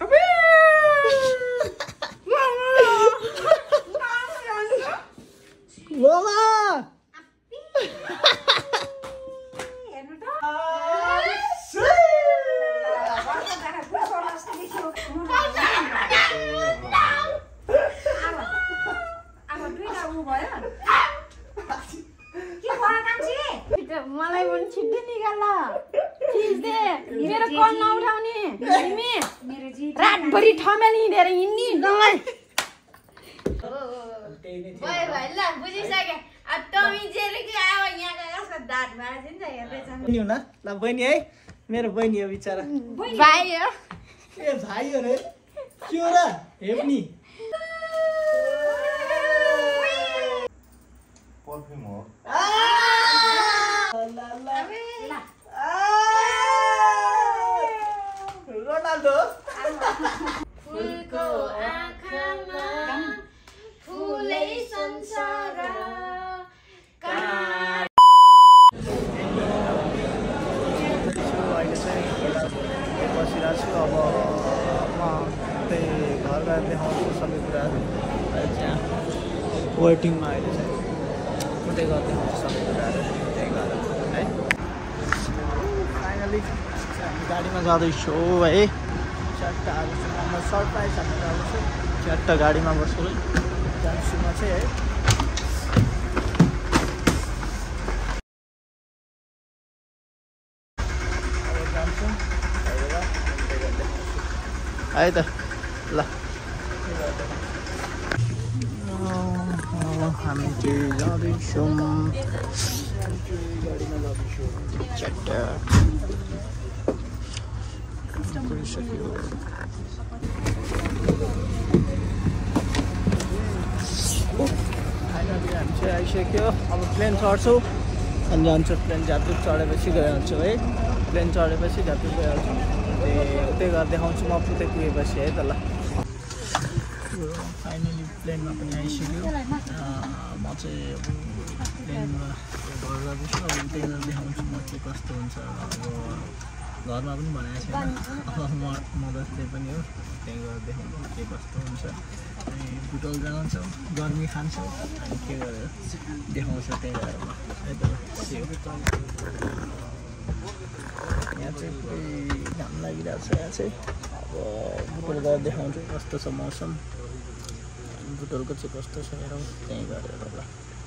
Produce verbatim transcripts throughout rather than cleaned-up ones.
Mama! मलाई पनि छिट्टै निकाल चिज दे मेरो कल नउठाउने तिमी मेरो जी रातभरि ठमेल हिँडेर हिँड्नी नलाई भाइ भाइ ल बुझिसके अब टमी जेले के आयो यहाँ कसको दाँत भाँच्यो नि त हेर्दै छ नि हुन ल बहिनी है मेरो बहिनी हो बिचारा भाइ हो ए भाइ हो रे के हो र हेप्नी परफ्युम हो रोनाल्डो फुलको आँखामा फुलै संसार अहिले चाहिँ बसिरहेको छु अब म त्यही घर गएर देखाउँछु सबै कुराहरू अहिले चाहिँ वेटिङमा अहिले चाहिँ म त्यही घर देखाउँछु सबै कुराहरू त्यही घर है फाइनली हामी गाडीमा जाँदैछौँ है च्याट्ट आएको छु म सरप्राइज हाल्नु गएको छु च्याट्ट गाडीमा बसेर जान्छु म चाहिँ है है त ल हामी चाहिँ जाँदैछौँ गाडीमा जाँदैछौँ च्याट्ट गरिसक्यो फाइनली हामी चाहिँ आइसक्यो अब प्लेन चढ्छौँ अनि जान्छौँ प्लेन झारपुर चढेपछि गइहाल्छौँ है प्लेन चढेपछि झारपुर गइहाल्छौँ उतै गरेर देखाउँछु म उतै पुगेपछि है त ल फाइनली प्लेनमा पनि आइसक्यो म चाहिँ अब प्लेनमा घर जाँदैछु अब उतै गरेर देखाउँछु म के कस्तो हुन्छ अब घरमा पनि भनेको छैन अब म मदतले पनि हो त्यही गरेर देखाउँछु के कस्तो हुन्छ अनि बुटोल जान्छौँ गर्मी खान्छौँ अनि के गरेर देखाउँछ त्यही गरेर है त यहाँ चाहिँ पुरै घाम लागिरहेको छ यहाँ चाहिँ अब बुटोल गएर देखाउँछु कस्तो छ मौसम बुटोलको चाहिँ कस्तो छ हेरौँ त्यहीँ गरेर ल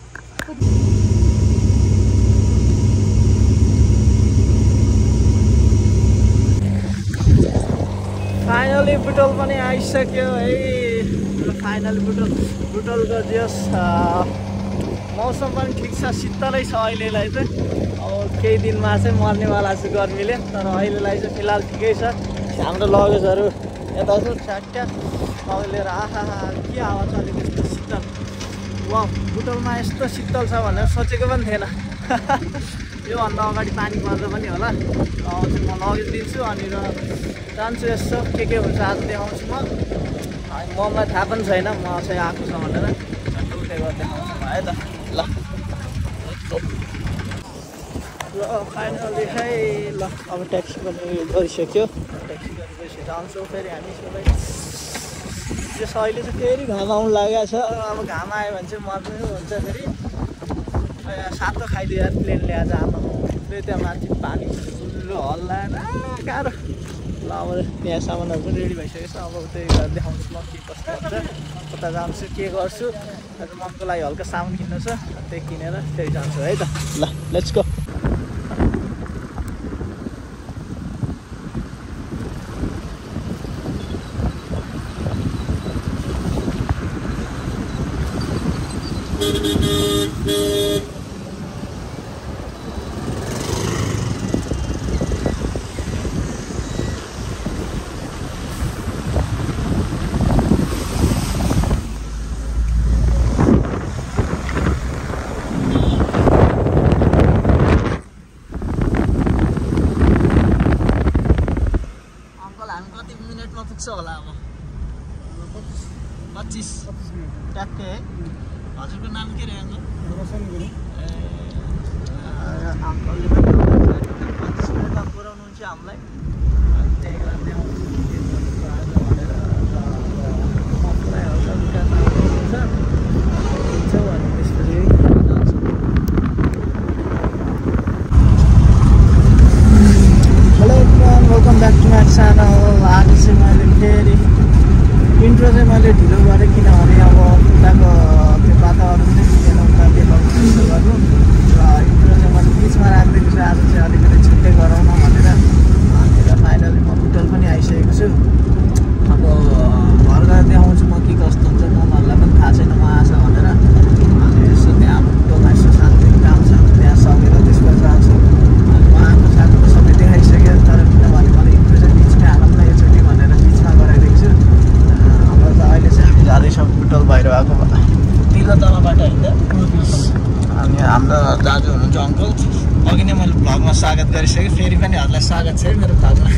फाइनली बुटोल पनि आइसक्यो है फाइनली बुटोल बुटोलको जस मौसम पनि ठिक छ शीतलै छ अहिलेलाई चाहिँ अब केही दिनमा चाहिँ मर्नेवाला छ गर्मीले तर अहिलेलाई चाहिँ फिलहाल ठिकै छ हाम्रो लगेजहरू यता छ ठ्याक्क लगेर आहा के हावा चल्यो त्यस्तो शीतल ल बुटोलमा यस्तो शीतल छ भनेर सोचेको पनि थिएन योभन्दा अगाडि पानी पर्दा पनि होला अब चाहिँ म लगेज दिन्छु अनि र जान्छु यसो के के हुन्छ आज देखाउँछु म मलाई थाहा पनि छैन म चाहिँ आएको छ भनेर उठे गरेर देखाउँछु है त ल ल फाइनली है ल अब ट्याक्सी पनि गरिसक्यो ट्याक्सी गरेपछि जान्छौँ फेरि हामी सबै यस अहिले चाहिँ फेरि घाम आउनु लागेको छ अब घाम आयो भने चाहिँ मर्नु हुन्छ फेरि सातो खाइदियो यार प्लेनले आज आमा फेरि त्यहाँ माथि पानी ठुलो हल्लाएर गाह्रो ल अब त्यहाँ सामानहरू पनि रेडी भइसकेको छ अब त्यही गरेर देखाउँछु म के कस्तो हुन्छ कता जान्छु के गर्छु आज मनको लागि हल्का सामान किन्नु छ त्यही किनेर फेरि जान्छु है त ल लेट्स गो होला अब पच्चिस ट्याक्कै है हजुरको नाम के रह्यो अङ्कल अङ्कलले पनि पच्चिस मिनटमा पुऱ्याउनुहुन्छ हामीलाई त्यही कारण सानो हो आज चाहिँ मैले फेरि इन्ट्रो चाहिँ मैले ढिलो गरेँ किनभने अब उताको त्यो वातावरण चाहिँ मिलेन उता देखाउनु जस्तो गर्नु र इन्ट्रो चाहिँ मैले बिचमा राखिदिएको छु आज चाहिँ अलिकति छिट्टै गराउन भनेर अनि र फाइनली म बुटोल पनि आइसकेको छु अब घर गएर देखाउँछु म के कस्तो हुन्छ ममहरूलाई पनि थाहा छैन म आछ भनेर अनि यसो त्यहाँ बुटोलमा यसो सानोतिनो काम छ त्यहाँ सकेर त्यसपछि जान्छु अनि म आएको साथीको सबै देखाइसक्यो तर किनभने मैले इन्ट्रो चाहिँ बिचमै हालौँ न योचोटि भनेर बिचमा गराइदिएको छु हाम्रो त अहिले चाहिँ हामी जाँदैछौँ बुटोल भएर आएको तिलो तलबाट होइन अनि हाम्रो दाजु हुनुहुन्छ अङ्कल अघि नै मैले भ्लगमा स्वागत गरिसकेँ फेरि पनि हजुरलाई स्वागत छ है मेरो भ्लगमा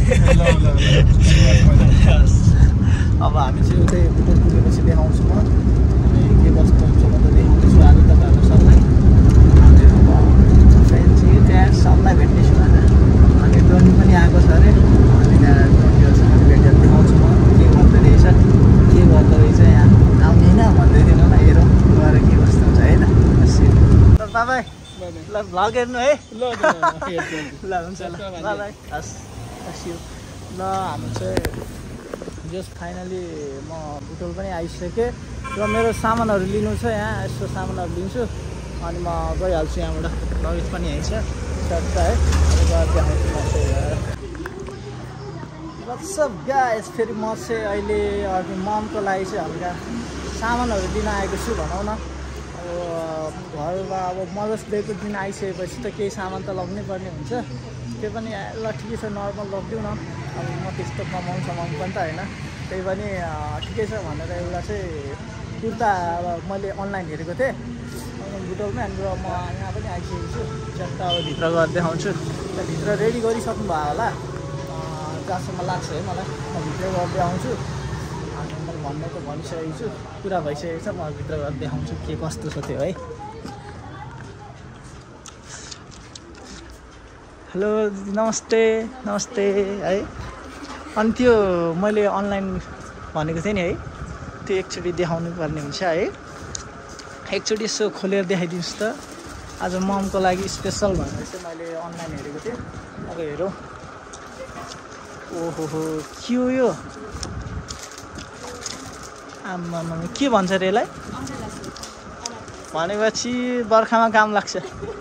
अब हामी चाहिँ उतै बुटोल पुगेपछि देखाउँछु म अनि के कस्तो हुन्छ म त देखाउँदैछु आज तपाईँहरू सबलाई अनि अब फ्रेन्ड्स त्यहाँ सबलाई भेट्नेछु आज अनि डोनी पनि आएको छ अरे अनि त्यहाँ डोनीहरूसँग पनि भेटेर देखाउँछु म के गर्दो रहेछ के गर्दो रहेछ यहाँ आउने होइन भन्दै दिनु न हेरौँ गएर के कस्तो हुन्छ है त तपाईँ ल भ्लग हेर्नु है ल ल हुन्छ ल ल ल हस् हस् ल हाम्रो चाहिँ जस्ट फाइनली म बुटोल पनि आइसकेँ र मेरो सामानहरू लिनु छ यहाँ यस्तो सामानहरू लिन्छु अनि म गइहाल्छु यहाँबाट लगेज पनि यहीँ छ चट्ट है गएर देखाउँछु म चाहिँ वाट्सअप गाइस फेरि म चाहिँ अहिले अघि ममको लागि चाहिँ हल्का सामानहरू लिन आएको छु भनौँ न अब घरमा अब मदर्स डेको दिन आइसकेपछि त केही सामान त लग्नै पर्ने हुन्छ त्यो पनि ल ठिकै छ नर्मल लगिदिउँ न अब म त्यस्तो कमाउनु समाउनु पनि त होइन त्यही पनि ठिकै छ भनेर एउटा चाहिँ कुर्ता अब मैले अनलाइन हेरेको थिएँ बुटोलमै अनि म यहाँ पनि आइसकेको छु चट्ट अब भित्र गएर देखाउँछु त्यहाँभित्र रेडी गरिसक्नु भयो होला जहाँसम्म लाग्छ है मलाई म भित्र गएर देखाउँछु अनि मैले भन्ने त भनिसकेको छु पुरा भइसकेको छ म भित्र गएर देखाउँछु के कस्तो छ त्यो है हेलो दिदी नमस्ते नमस्ते है अनि त्यो मैले अनलाइन भनेको थिएँ नि है त्यो एकचोटि देखाउनु पर्ने हुन्छ है एकचोटि यसो खोलेर देखाइदिनुहोस् त आज ममको लागि स्पेसल भनेर चाहिँ मैले अनलाइन हेरेको थिएँ अब हेरौँ ओहो हो के हो यो आम्मामा के भन्छ अरे यसलाई भनेपछि बर्खामा काम लाग्छ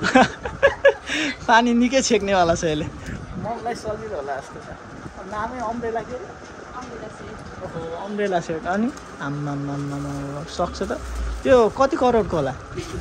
पानी निकै छेक्नेवाला छ यसले ममलाई सजिलो होला जस्तो छ नामै अम्ब्रेला के ओहो अम्ब्रेला सेट अनि आम्मामा सक्छ त त्यो कति करोडको होला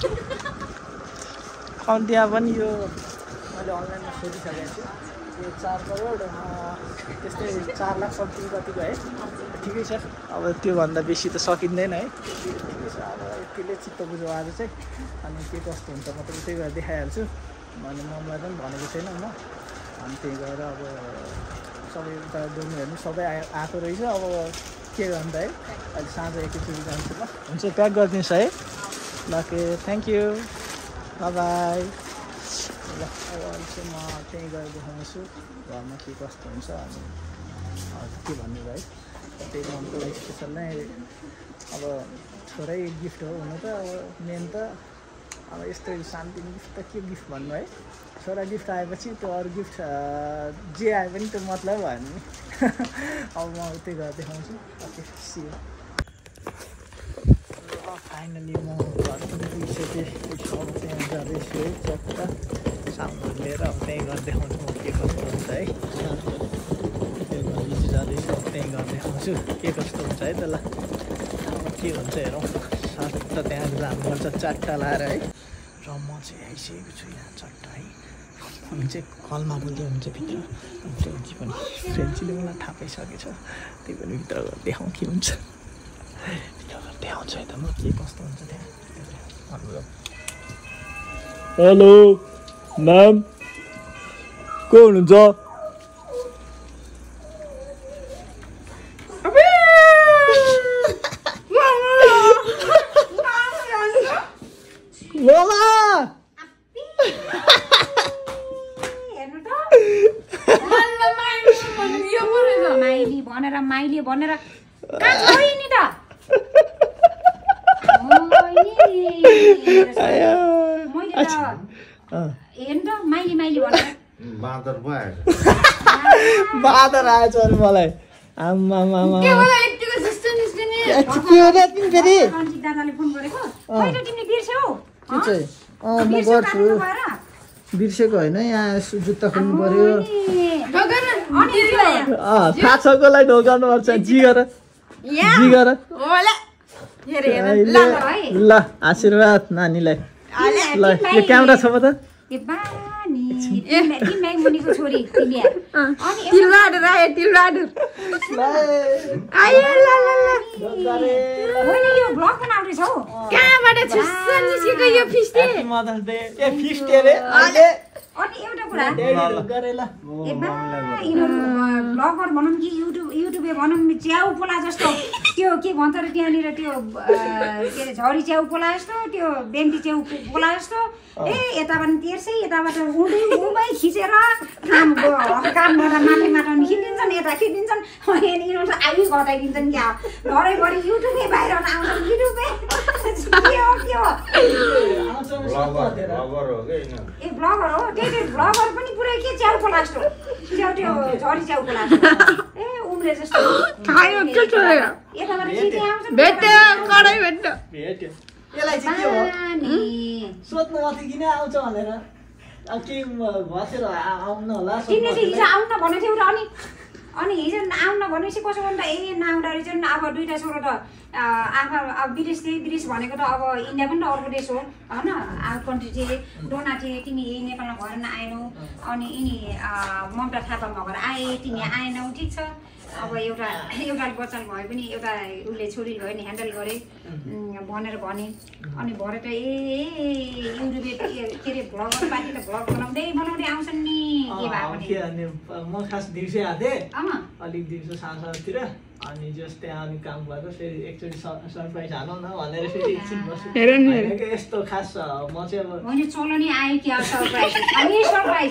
अनि त्यहाँ पनि यो मैले अनलाइनमा सोधिसकेको छु यो चार करोड त्यस्तै चार लाख समथिङ कतिको है ठिकै छ अब त्योभन्दा बेसी त सकिँदैन है ठिकै छ अब यतिले चित्त बुझ्यो आज चाहिँ अनि के कस्तो हुन्छ म त उतै गएर देखाइहाल्छु अनि ममलाई पनि भनेको छैन म अनि त्यही गएर अब सबै उता डोमी हेर्नु सबै आए आएको रहेछ अब के गर्नु त है अहिले साँझ एकैचोटि जान्छु ल हुन्छ प्याक गरिदिनुहोस् है ल के थ्याङ्क यू बाई बाई ल अब अहिले चाहिँ म त्यहीँ गएर देखाउँछु घरमा के कस्तो हुन्छ अनि के भन्नु है त्यही ममको लागि स्पेसल नै अब छोरै गिफ्ट हो हुनु त अब मेन त अब यस्तो शान्ति गिफ्ट त के गिफ्ट भन्नु है छोरा गिफ्ट आएपछि त्यो अरू गिफ्ट जे आए पनि त्यो मतलब भएन नि अब म उतै गएर देखाउँछु ओके सी फाइनली म घर पनि पुगिसकेँ अब त्यहाँ जाँदैछु है चट्ट सामान लिएर अब त्यहीँ गएर देखाउँछु म के कस्तो हुन्छ है त्यही जाँदैछु अब त्यहीँ गएर देखाउँछु के कस्तो हुन्छ है त ल अब के हुन्छ हेरौँ सट्ट त्यहाँ जानुपर्छ चट्टा लाएर है र म चाहिँ आइसकेको छु यहाँ चट्ट है अनि चाहिँ कलमा बोल्दै हुन्छ भित्र फ्रेन्ची पनि फ्रेन्चीले मलाई थाहा पाइसकेको छ त्यही पनि भित्र गएर देखाउँ के हुन्छ भित्र गएर देखाउँछु है त म के कस्तो हुन्छ त्यहाँ हेलो म्याम को हुनुहुन्छ माइली भनेर माइली भनेर कहाँ छ नि त मैले त हेर्नु त माइली माइली भनेर बाँदर भयो बादर आएछ अरे मलाई आम्मा मामा के होला यतिको सिस्टम सिस्टम नि के हो र तिमी फेरि रन्जित दादाले फोन गरेको खै त तिमीले बिर्स्यौ के चाहिँ अँ म गर्छु बिर्सेको होइन यहाँ जुत्ता खोल्नु पर्यो अँ थाहा छकोलाई ढोकाउनुपर्छ जी गर जी गर ल आशीर्वाद नानीलाई ल यो क्यामेरा छ म त मुनिको छोरी तिमी यो ब्लग बनाउँदैछौ कहाँबाट छुस्स निस्केको यो फिस्टे मदर्स डे ए फिस्टे रे अहिले अनि एउटा कुरा गरे ल ए बा यिनीहरू ब्लगर भनौँ कि युट्युब युट्युबे भनौँ च्याउ पोला जस्तो त्यो के भन्छ र त्यहाँनिर त्यो के अरे झरी च्याउ पोला जस्तो त्यो बेन्टी च्याउ पोला जस्तो ए यताबाट तेर्सै यताबाट उडै उमै खिचेर काम काम गर्दा माथि माथि खिचिदिन्छन् यता खिचिदिन्छन् अनि यिनीहरू आइ घटाइदिन्छन् क्या घरैभरि युट्युबे बाहिर आउँछन् युट्युबे के हो के हो ए ब्लगर हो त्यही ब्लगर पनि पुरै के च्याउ पोला जस्तो च्याउ त्यो झरी च्याउ पोला जस्तो ए उम्रे जस्तो खायो के छोडेर यताबाट खिचे आउँछन् भेट्यो कडै भेट्यो भेट्यो यसलाई चाहिँ के हो सोध्नु माथि किन आउँछ भनेर अब के बसेर आउनु होला तिमीले चाहिँ हिजो आउन भनेको थियौ र अनि अनि हिजो आउन भनेपछि कसो भन्दा ए नआउँदा रहेछ नि अब दुईवटा छोरो त आफा अब विदेश थिए विदेश भनेको त अब इन्डिया पनि त अर्को देश हो होइन आउट कन्ट्री थिए डोना थिए तिमी यही नेपालमा भएर आएनौ अनि यिनी ममता थापामा भएर आए तिमी आएनौ ठिक छ अब एउटा एउटा बच्चन भए पनि एउटा उसले छोरी भयो नि ह्यान्डल गरे भनेर भने अनि भरे त ए युट्युबे के अरे भ्लगर पार्टी त भ्लग बनाउँदै बनाउँदै आउँछन् नि के भएको म खास दिउँसै आँथे अँ अलिक दिउँसो साँझतिर अनि जस त्यहाँ अनि काम भएको फेरि एकचोटि सरप्राइज हालौँ न भनेर फेरि एकछिन बस्छु यस्तो खास म चाहिँ अब मैले चलो नि आएँ कि सरप्राइज अनि सरप्राइज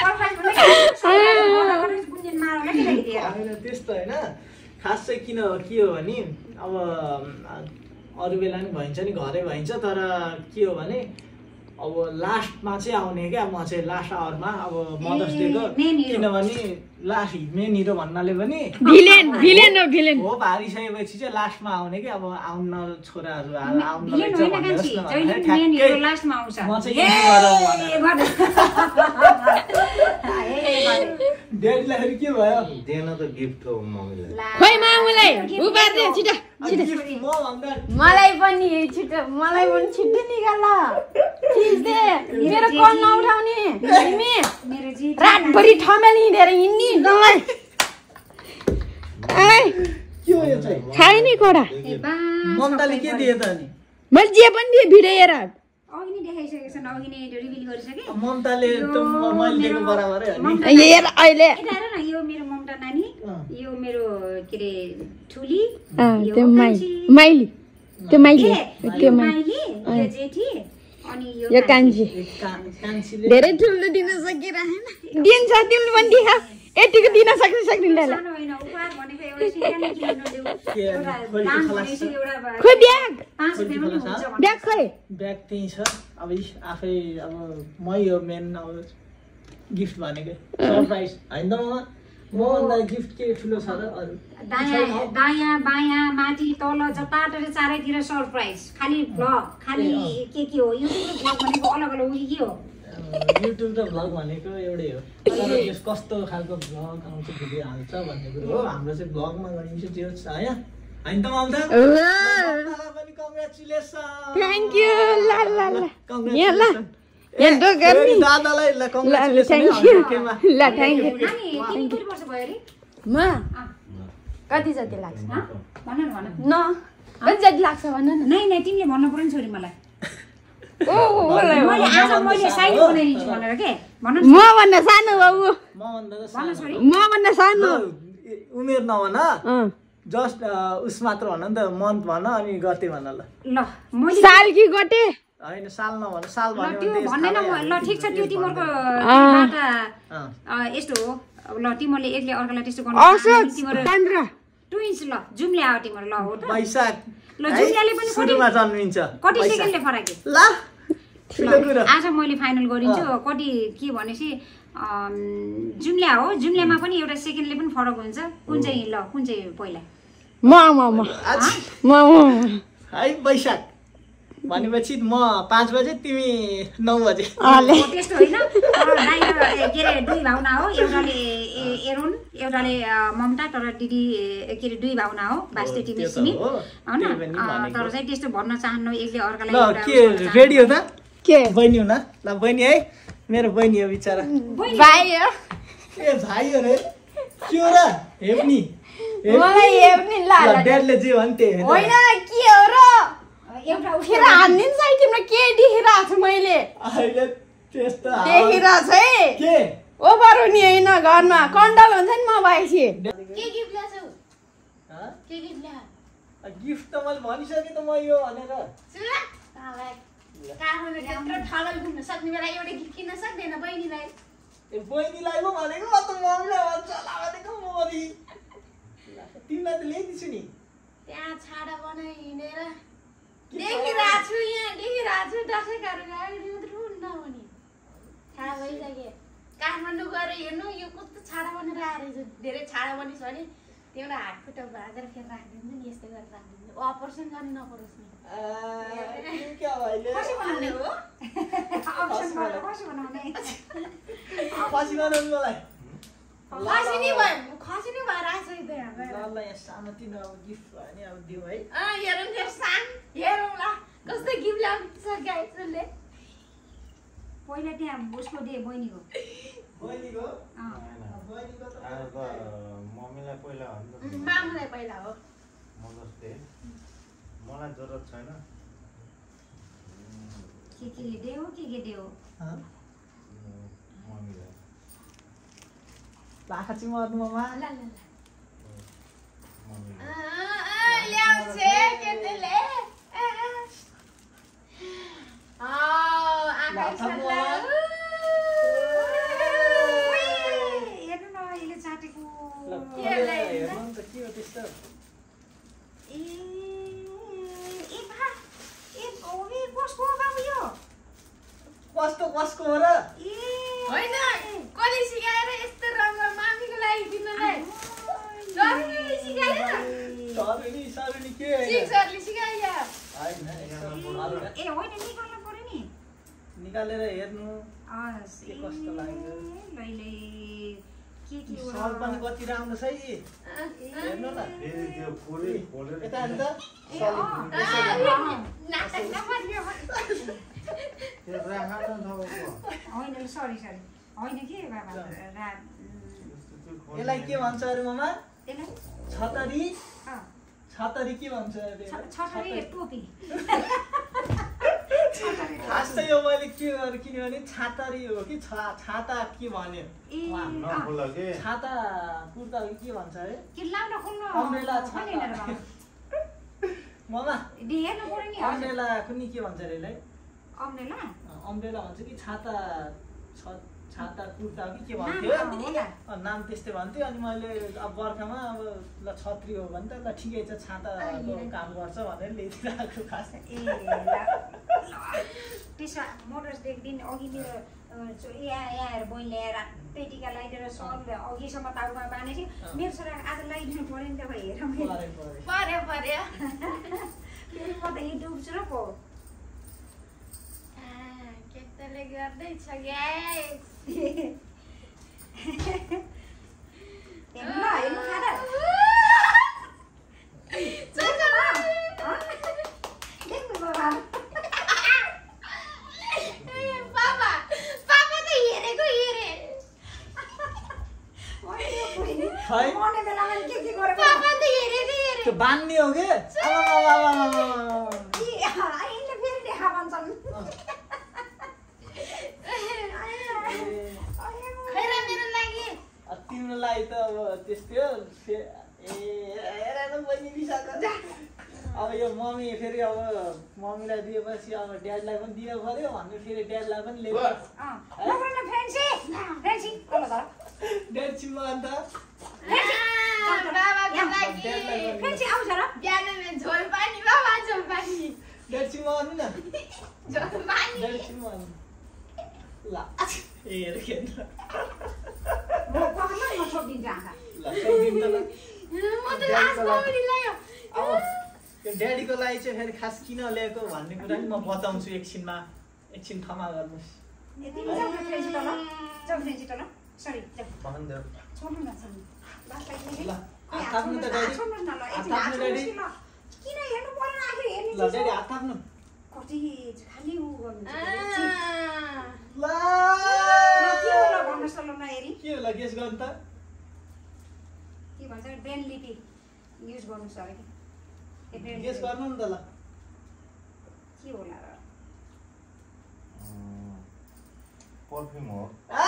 सरप्राइज होइन त्यस्तो होइन खास चाहिँ किन के हो भने अब अरू बेला नि भइन्छ नि घरै भइन्छ तर के हो भने अब लास्टमा चाहिँ आउने क्या म चाहिँ लास्ट आवरमा अब मदर्स डेको किनभने लास्ट मेन हिरो भन्नाले पनि भिलेन भिलेन हो भिलेन हो भारिसकेपछि चाहिँ लास्टमा आउने क्या अब आउन छोराहरू आउन रहेछ भनेर लास्टमा आउँछ म चाहिँ डेडीलाई के भयो देन त गिफ्ट हो मम्मीलाई खोइ मामुलाई उबार दे छिटो म भन्दा मलाई पनि छिटो मलाई पनि छिटो निकाल चिज दे मेरो कल नउठाउने तिमी मेरो जी रातभरि ठमेल हिँडेर हिँड्नी डल्लै ए के हो यो चाहिँ खाइ नि कोडा ममताले के दिए त अनि मैले जे पनि दिएँ भिडियो हेर अघि नै देखाइसकेको छ अघि नै रिभिल गरिसके ममताले त मैले दिएको बराबरै हो नि हेर अहिले यता हेर न यो मेरो ममता नानी यो मेरो के अरे ठुली त्यो माइली माइली त्यो माइली त्यो माइली यो जेठी अनि यो यो कान्छी कान्छीले धेरै ठुलो दिन सकिरहेन दिन्छ तिमीले पनि दिखा यतिको दिन सक्छ सक्दिनँ सानो हैन उपहार भनेको एउटा सिकाने किन देऊ एउटा दान भनेपछि एउटा खोइ ब्याग पाँच रुपैयाँ पनि हुन्छ भने ब्याग खोइ ब्याग त्यही छ अब आफै अब मै हो मेन अब गिफ्ट भनेको सरप्राइज होइन त म भन्दा गिफ्ट के ठुलो छ र अरू दायाँ दायाँ बायाँ माथि तल जताततै चारैतिर सरप्राइज खाली भ्लग खाली के के हो युट्युब भ्लग भनेको अलग अलग उयो के हो युट्युब र भ्लग भनेको एउटै हो तर यस कस्तो खालको भ्लग आउँछ भिडियो हाल्छ भन्ने कुरो हो हाम्रो चाहिँ भ्लगमा गरिन्छ त्यो छ हैन हैन त ममता ममतालाई पनि कङ्ग्रेचुलेसन थ्यांक यू ला ला ला कङ्ग्रेचुलेसन यहाँ दो गर्मी दादालाई ल कङ्ग्रेचुलेसन थ्यांक यू ल थ्यांक यू नानी तिमी कति वर्ष भयो रे म कति जति लाग्छ भन न भन न कति जति लाग्छ भन न नै नै तिमीले भन्नु पर्यो नि छोरी मलाई ओ मलाई मैले आज मैले साइड बनाइदिन्छु भनेर के भन न म भन्दा सानो बाबु म भन्दा त भन छोरी म भन्दा सानो उमेर नभन अँ जस्ट उस मात्र भन नि त मन्थ भन अनि गते भन ल ल मैले साल कि गटे हैन साल नभन साल ल भन्यो त्यो भने भन्दैन म ल ठिक छ त्यो तिमीहरुको बाटा यस्तो हो ल तिमीहरुले एकले अर्कालाई त्यस्तो गर्नु असोज पन्ध्र ट्विन्स ल जुमले आयो तिमीहरु ल हो त वैशाख ल जुमले पनि सुरुमा जन्मिन्छ कति सेकेन्डले फराके ल ठुलो कुरा आज मैले फाइनल गरिन्छु कति के भनेसी जुम्ल्या हो जुम्ल्यामा पनि एउटा सेकेन्डले पनि फरक हुन्छ कुन चाहिँ ल कुन चाहिँ पहिला म म म म म है वैशाख भनेपछि म पाँच बजे तिमी नौ बजे त्यस्तो होइन के अरे दुई भाउना हो एउटाले एरुन एउटाले ममता तर दिदी के अरे दुई भाउना हो बास्ते तिमी सिमी होइन तर चाहिँ त्यस्तो भन्न चाहन्नु एकले अर्कालाई के रेडी हो त के बहिनी हो न ल बहिनी है मेरो बहिनी हो बिचरा भाइ हो ए भाइ हो रे के हो र हेप्नी मलाई हेप्नी ल ड्याडले जे भन्थे होइन के हो र एउटा उठेर हान्दिन चाहिँ तिम्रो के देखिरहेको छु मैले अहिले त्यस्तो देखिरहेको छ है के ओ बरु नि होइन घरमा कन्डल हुन्छ नि म भएपछि के गिफ्ट ल्याछौ के गिफ्ट ल्या गिफ्ट त मैले भनिसकेँ त म यो भनेर सुन काठमाडौँ त्यत्रो ठगल घुम्न सक्ने बेला एउटा गिफ्ट किन्न सक्दैन बहिनीलाई ए बहिनीलाई पो भनेको म त मम्मीलाई भन्छ होला भनेको मोरी तिमीलाई त ल्याइदिन्छु नि त्यहाँ छाडा बनाइ हिँडेर देखिरहेको छु यहाँ देखिरहेको छु दसैँ काटेर आयो मात्रै हुन्न भने थाहा भइसक्यो काठमाडौँ गएर हेर्नु यो कस्तो छाडा बनेर आएर धेरै छाडा बनिस् भने त्यहाँबाट हात खुट्टा भाँचेर फेरि राखिदिन्छु नि यस्तो गरेर राखिदिन्छु अपरेसन गर्नु नपरोस् नि कसो बनाउने हो अप्सन गर्नु कसो बनाउने पछि बनाउनु मलाई खसी नि भयो खसी नि भएर आएको छ त यहाँ ल यहाँ सानो तिनो अब गिफ्ट भयो नि अब दिउँ है अँ हेरौँ त्यो सान हेरौँ ल कस्तो गिफ्ट ल्याउनु छ गाइजले पहिला त्यहाँ उसको दे बहिनीको बहिनीको अँ बहिनीको त अब मम्मीलाई पहिला भन्नु मामुलाई पहिला हो म जस्तै मलाई जरुरत छैन के के दे हो के के दे हो मम्मीलाई लाखा चाहिँ मर्नु ममा ल ल ल मम्मीलाई ल्याउँछ केटीले हेर्नु न यसले चाटेको हेर्नु त के हो त्यस्तो ए ए भा ए ओए कसको हो बाबु यो कस्तो कसको हो र ए होइन कसले सिकाएर यस्तो रङ मामीको लागि दिनलाई सरले सिकाएर सरले सरले के सिक्सरले सिकायो हैन ए होइन निकाल्नु पर्यो नि निकालेर हेर्नु हस् के कस्तो लाग्यो लैले के के हो सर पनि कति राम्रो छ है हेर्नु न फेरि त्यो पुरै खोलेर यता हेर्नु त त्यो राखा त तपाईँको होइन सरी सरी होइन के बाबा रा यसलाई के भन्छ अरे ममा यसलाई छतरी अँ छतरी के भन्छ अरे छतरी टोपी खास चाहिँ यो मैले के गरेँ किनभने छातरी हो कि छाता के भन्यो ए नखोला के छाता कुर्ता हो कि के भन्छ अरे के लाउन खोल्नु अम्ब्रेला छाता ममा हेर्नु पर्यो नि अम्ब्रेला कुनै के भन्छ अरे यसलाई अम्ब्रेला अम्ब्रेला भन्छ कि छाता छाता कुर्ता हो कि के भन्थ्यो नाम त्यस्तै भन्थ्यो अनि मैले अब बर्खामा अब ल छत्री हो भने त ल ठिकै छ छाताको काम गर्छ भनेर ल्याइदिरहेको खास ए त्यसो मोटर्सदेखि दिन अघि मेरो यहाँ यहाँ बहिनी ल्याएर रातै टिका लगाइदिएर सबले अघिसम्म ताउमा बाँधे थियो मेरो छोरा आज लगाइदिनु पऱ्यो नि त हेरौँ पर्यो पर्यो फेरि म त यही डुब्छु र पो केटाले गर्दैछ ग्यास हेर्नु ल हेर्नु खाँदा देख्नु बाबा पापा पापा त हेरेको हेरे मर्ने बेलामा के के गरेको पापा त हेरेको हेरे त्यो बान्ने हो के यिनले फेरि देखा भन्छन् खैर मेरो लागि तिम्रो लागि त अब त्यस्तै हो ए हेर न बहिनी रिसाएको अब यो मम्मी फेरि अब मम्मीलाई दिएपछि अब ड्याडलाई पनि दिनु पर्यो भने फेरि ड्याडलाई पनि ल्यायो ड्याड छिम्मा अन्त बाबाको लागि बिहान झोल पानी बाबा झोल पानी ड्याड छिम्मा भन्नु न झोल पानी ड्याड छिम्मा भन्नु ल हेर खेल म पक्कै म छोडिदिन्छु आँखा ल सोधिदिउँ त ल म त लास्ट कमेडी ल्यायो अब त्यो ड्याडीको लागि चाहिँ फेरि खास किन ल्याएको भन्ने कुरा नि म बताउँछु एकछिनमा एकछिन क्षमा गर्नुहोस् यति जाऊ न फ्रेन्ची तल जाऊ फ्रेन्ची तल सरी जाऊ भन्देऊ छोड्नु न छोड्नु बास लाग्यो ल हात थाप्नु त ड्याडी छोड्नु न ल हात एकछिन थाप्नु हात ड्याडी छोड्नु ल किन हेर्नु पर्यो आखिर हेर्नु ल ड्याडी हात थाप्नु कति खाली उ गर्नु आ, ल के होला भन्नुहोस् त ल नहेरी के होला गेस गर्नु त के भन्छ ब्रेन लिपी युज गर्नुहोस् अरे के ब्रेन गेस गर्नु नि त ल के होला र पर्फ्युम हो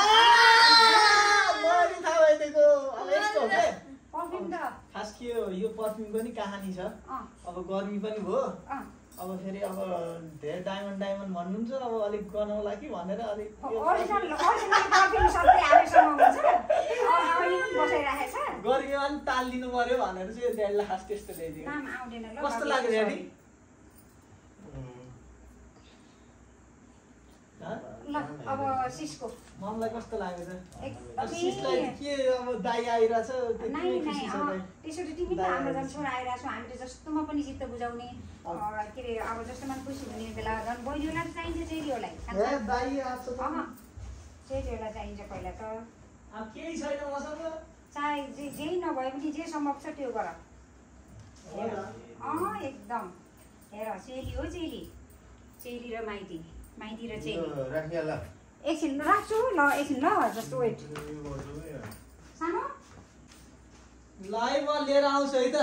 मैले थाहा भइदिएको अब यस्तो हो के पर्फ्युम त खास के हो यो पर्फ्युमको नि कहानी छ अँ अब गर्मी पनि भयो अँ अब फेरि अब धेरै डायमन्ड डायमन्ड भन्नुहुन्छ अब अलिक गनाउला कि भनेर अलिक ओरिजिनल ओरिजिनल पर्फ्युम सबै हामीसँग हुन्छ अहिले पनि बसाइराखेको छ गर्मीमा पनि तालिदिनु पर्यो भनेर चाहिँ ड्याडीलाई खास त्यस्तो ल्याइदियो काम आउँदैन ल कस्तो लाग्यो ड्याडी ल अब सिसको ममलाई कस्तो लाग्यो त अब एकदमै सिसलाई के अब दाइ आइरहेछ नाइ नाइ अँ त्यसरी तिमी त हाम्रो झन् छोरा आइरहेको छौ हामीले जस्तोमा पनि चित्त बुझाउने अँ, के अरे अब जस्तोमा पनि खुसी हुने बेला झन् बहिनीहरूलाई त चाहिन्छ चेलीहरूलाई दाइ आएको छ अँ चेलीहरूलाई चाहिन्छ पहिला त अब केही छैन मसँग चाहे जे जेही नभए पनि जे सम्भव छ त्यो गर हेर अँ एकदम हेर चेली हो चेली चेली र माइती माइती र चेली राखिया ल एकछिन राख्छु ल एकछिन ल जस्तो वेट सानो ल है म लिएर आउँछु है त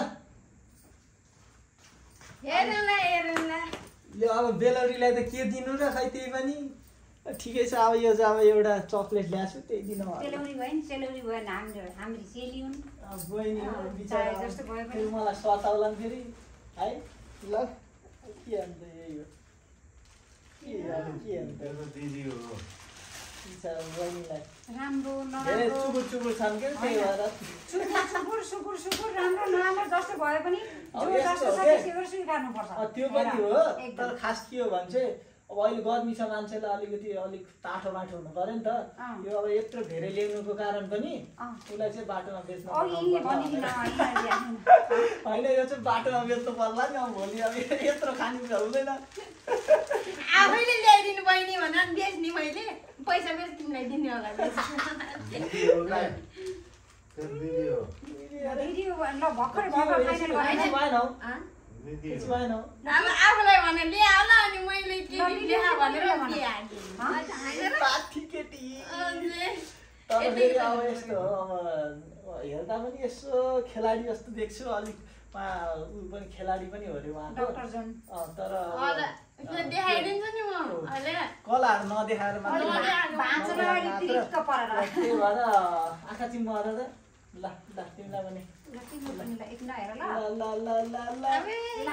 हेरौँला हेरौँला यो अब बेलौरीलाई त के दिनु र खै त्यही पनि ठिकै छ अब यो चाहिँ अब एउटा चक्लेट ल्याएको छु त्यही दिन सेलौरी भयो नि सेलौरी भयो नि हाम्रो हाम्रो चेली हुन् बहिनी हो चाहे बिचरा जस्तो भए पनि। फेरि मलाई सताउला नि फेरि है ल के अन्त यही हो के अब के अन्त मेरो दिदी हो बिचरा बहिनीलाई राम्रो धेरै नराम्रो चुबुर चुबुर छन् क्या त्यही भएर सुकुर सुकुर सुकुर सुकुर राम्रो नराम्रो जस्तो भए पनि अब जो यस्तो जस्तो हो छ के? त्यसै गरी स्वीकार्नुपर्छ अँ, त्यो पनि हेर, हो एकदम। तर खास के हो भने चाहिँ अब अहिले गर्मी छ मान्छेलाई अलिकति अलिक टाठो बाटो हुनु पऱ्यो नि त अँ। यो अब यत्रो धेरै ल्याउनुको कारण पनि अँ। उसलाई चाहिँ बाटोमा बेच्न अघि यिनले भनिदिन पर्छ। यिनीहरूले आफ्नो। होइन यो चाहिँ बाटोमा बेच्नु पर्ला नि अब भोलि अब यत्रो खानु त हुँदैन आफैले ल्याइदिनु बहिनी भनेर बेच्ने मैले पैसा बेच तिमीलाई दिने होला बेच दिदी हो क्या तेरो दिदी हो दिदी हो भने ल भर्खरै भर्खर फाइनल It's गरेर fine हो दिदी It's हो fine हो अब आफूलाई भने ल्या होला अनि मैले के ल, दिदी, ल्या भनेर दिदी, के हँ? पाथी केटी हाल्ने तर फेरि अब यस्तो हो अब हेर्दा पनि यसो खेलाडी जस्तो देख्छु अलिक ऊ पनि खेलाडी पनि हो अरे उहाँको डाक्टर जन अँ, तर होला त्यो देखाइदिन्छु नि म अहिले कलाहरू नदेखाएर मात्र भान्सामा अलिक तिरिक्क परेर त्यही भएर आँखा चिम्म गरेर ल ल तिमीलाई पनि ल तिम्रो पनि ल एक नहेर ल ल ल ल ल ल ल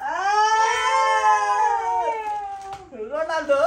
रोनाल्डो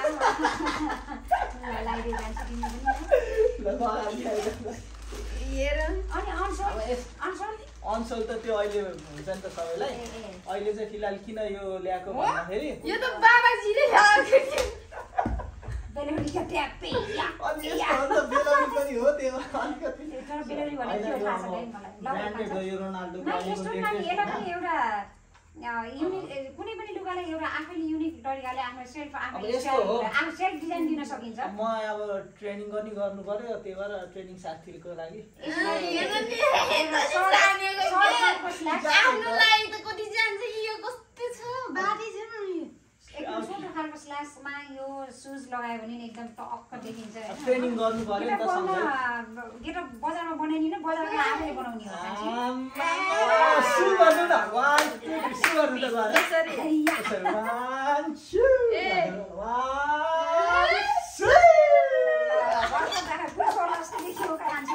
लगाइदिए जान्छ तिमी पनि ल म अगाडि आइज ल हेर अनि अनसोल अब यस अनसोल अनसोल त त्यो अहिले हुन्छ नि त सबैलाई ए, ए। अहिले चाहिँ फिलहाल किन यो ल्याएको भन्दाखेरि यो त बाबाजीले ल्याएको थियो बेलौरी क्या ट्यापे अनि यस्तो हो नि त बेलौरी पनि हो त्यो अलिकति तर बेलौरी भने के हो थाहा छैन मलाई ल ब्रान्डेड हो यो रोनाल्डो न यस्तो नानी यसलाई पनि एउटा युनिक कुनै पनि लुगालाई एउटा आफैले युनिक तरिकाले आफ्नो सेल्फ अब आफैले यस्तो हो। आफू सेल्फ डिजाइन दिन सकिन्छ म अब ट्रेनिङ पनि गर्नु पर्यो त्यही भएर ट्रेनिङ साथीको लागि हेर नि जानेको छ आफ्नो लागि त कति जान्छ कि यो कस्तो छ बाटी छ नि एकदम छोटो खालको स्ल्यासमा यो सुज लगायो भने नि एकदम टक्क देखिन्छ हैन? ट्रेनिङ गर्नु पर्यो नि त गेटअप सँगै गर्न गेटअप बजारमा बनाइदिनु बजारमा आफैले बनाउने हो मान्छे आम्मा, सु गर्नु न वान टू सु गर्नु त गएर यसरी हैया। यसरी वान टू ए। वान टू घरमा जाँदा पुलिसवाला जस्तो देखियो का मान्छे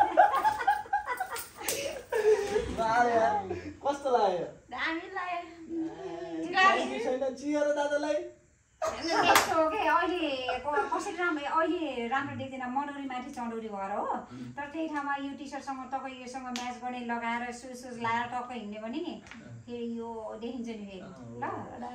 बारे, कस्तो लाग्यो दामी लाग्यो छैन चियर दादालाई यस्तो हो कि अहिले कसरी राम्रो अहिले राम्रो देख्दैन मनौरी माथि चढौरी भएर हो तर त्यही ठाउँमा यो टी सर्टसँग तपाईँ योसँग म्याच गर्ने लगाएर सुज सुज लगाएर टक्क हिँड्ने भने नि फेरि यो देखिन्छ नि फेरि ल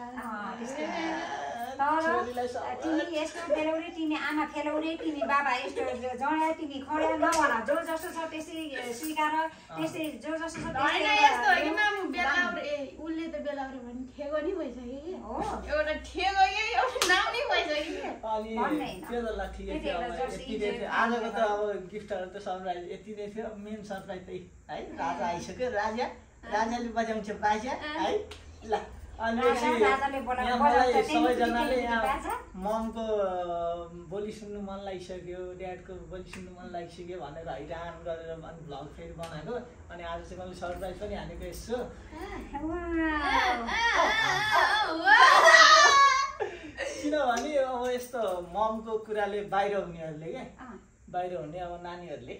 तर तिमी यस्तो बेलौरे तिमी आमा फेलौरे तिमी बाबा यस्तो जड्या तिमी खड्या नभन जो जस्तो छ त्यसै स्वीकार त्यसै जो जस्तो छ होइन यस्तो हो कि मामु बेलाउरे ए उसले त बेलाउरे भने ठेगो नि भइसक्यो कि हो एउटा ठेगो कि एउटा नाम नि भइसक्यो अनि त्यो त ल ठिकै थियो अब यति नै थियो आजको त अब गिफ्टहरू त सरप्राइज यति नै थियो मेन सरप्राइज त्यही है राजा आइसक्यो राजा राजाले बजाउँछ बाजा है ल अनि मलाई सबैजनाले यहाँ ममको बोली सुन्नु मन लागिसक्यो ड्याडको बोली सुन्नु मन लागिसक्यो भनेर हैरान गरेर अनि भ्लग फेरि बनाएको अनि आज चाहिँ मैले सरप्राइज पनि हानेको यसो किनभने अब यस्तो ममको कुराले बाहिर हुनेहरूले क्या बाहिर हुने अब नानीहरूले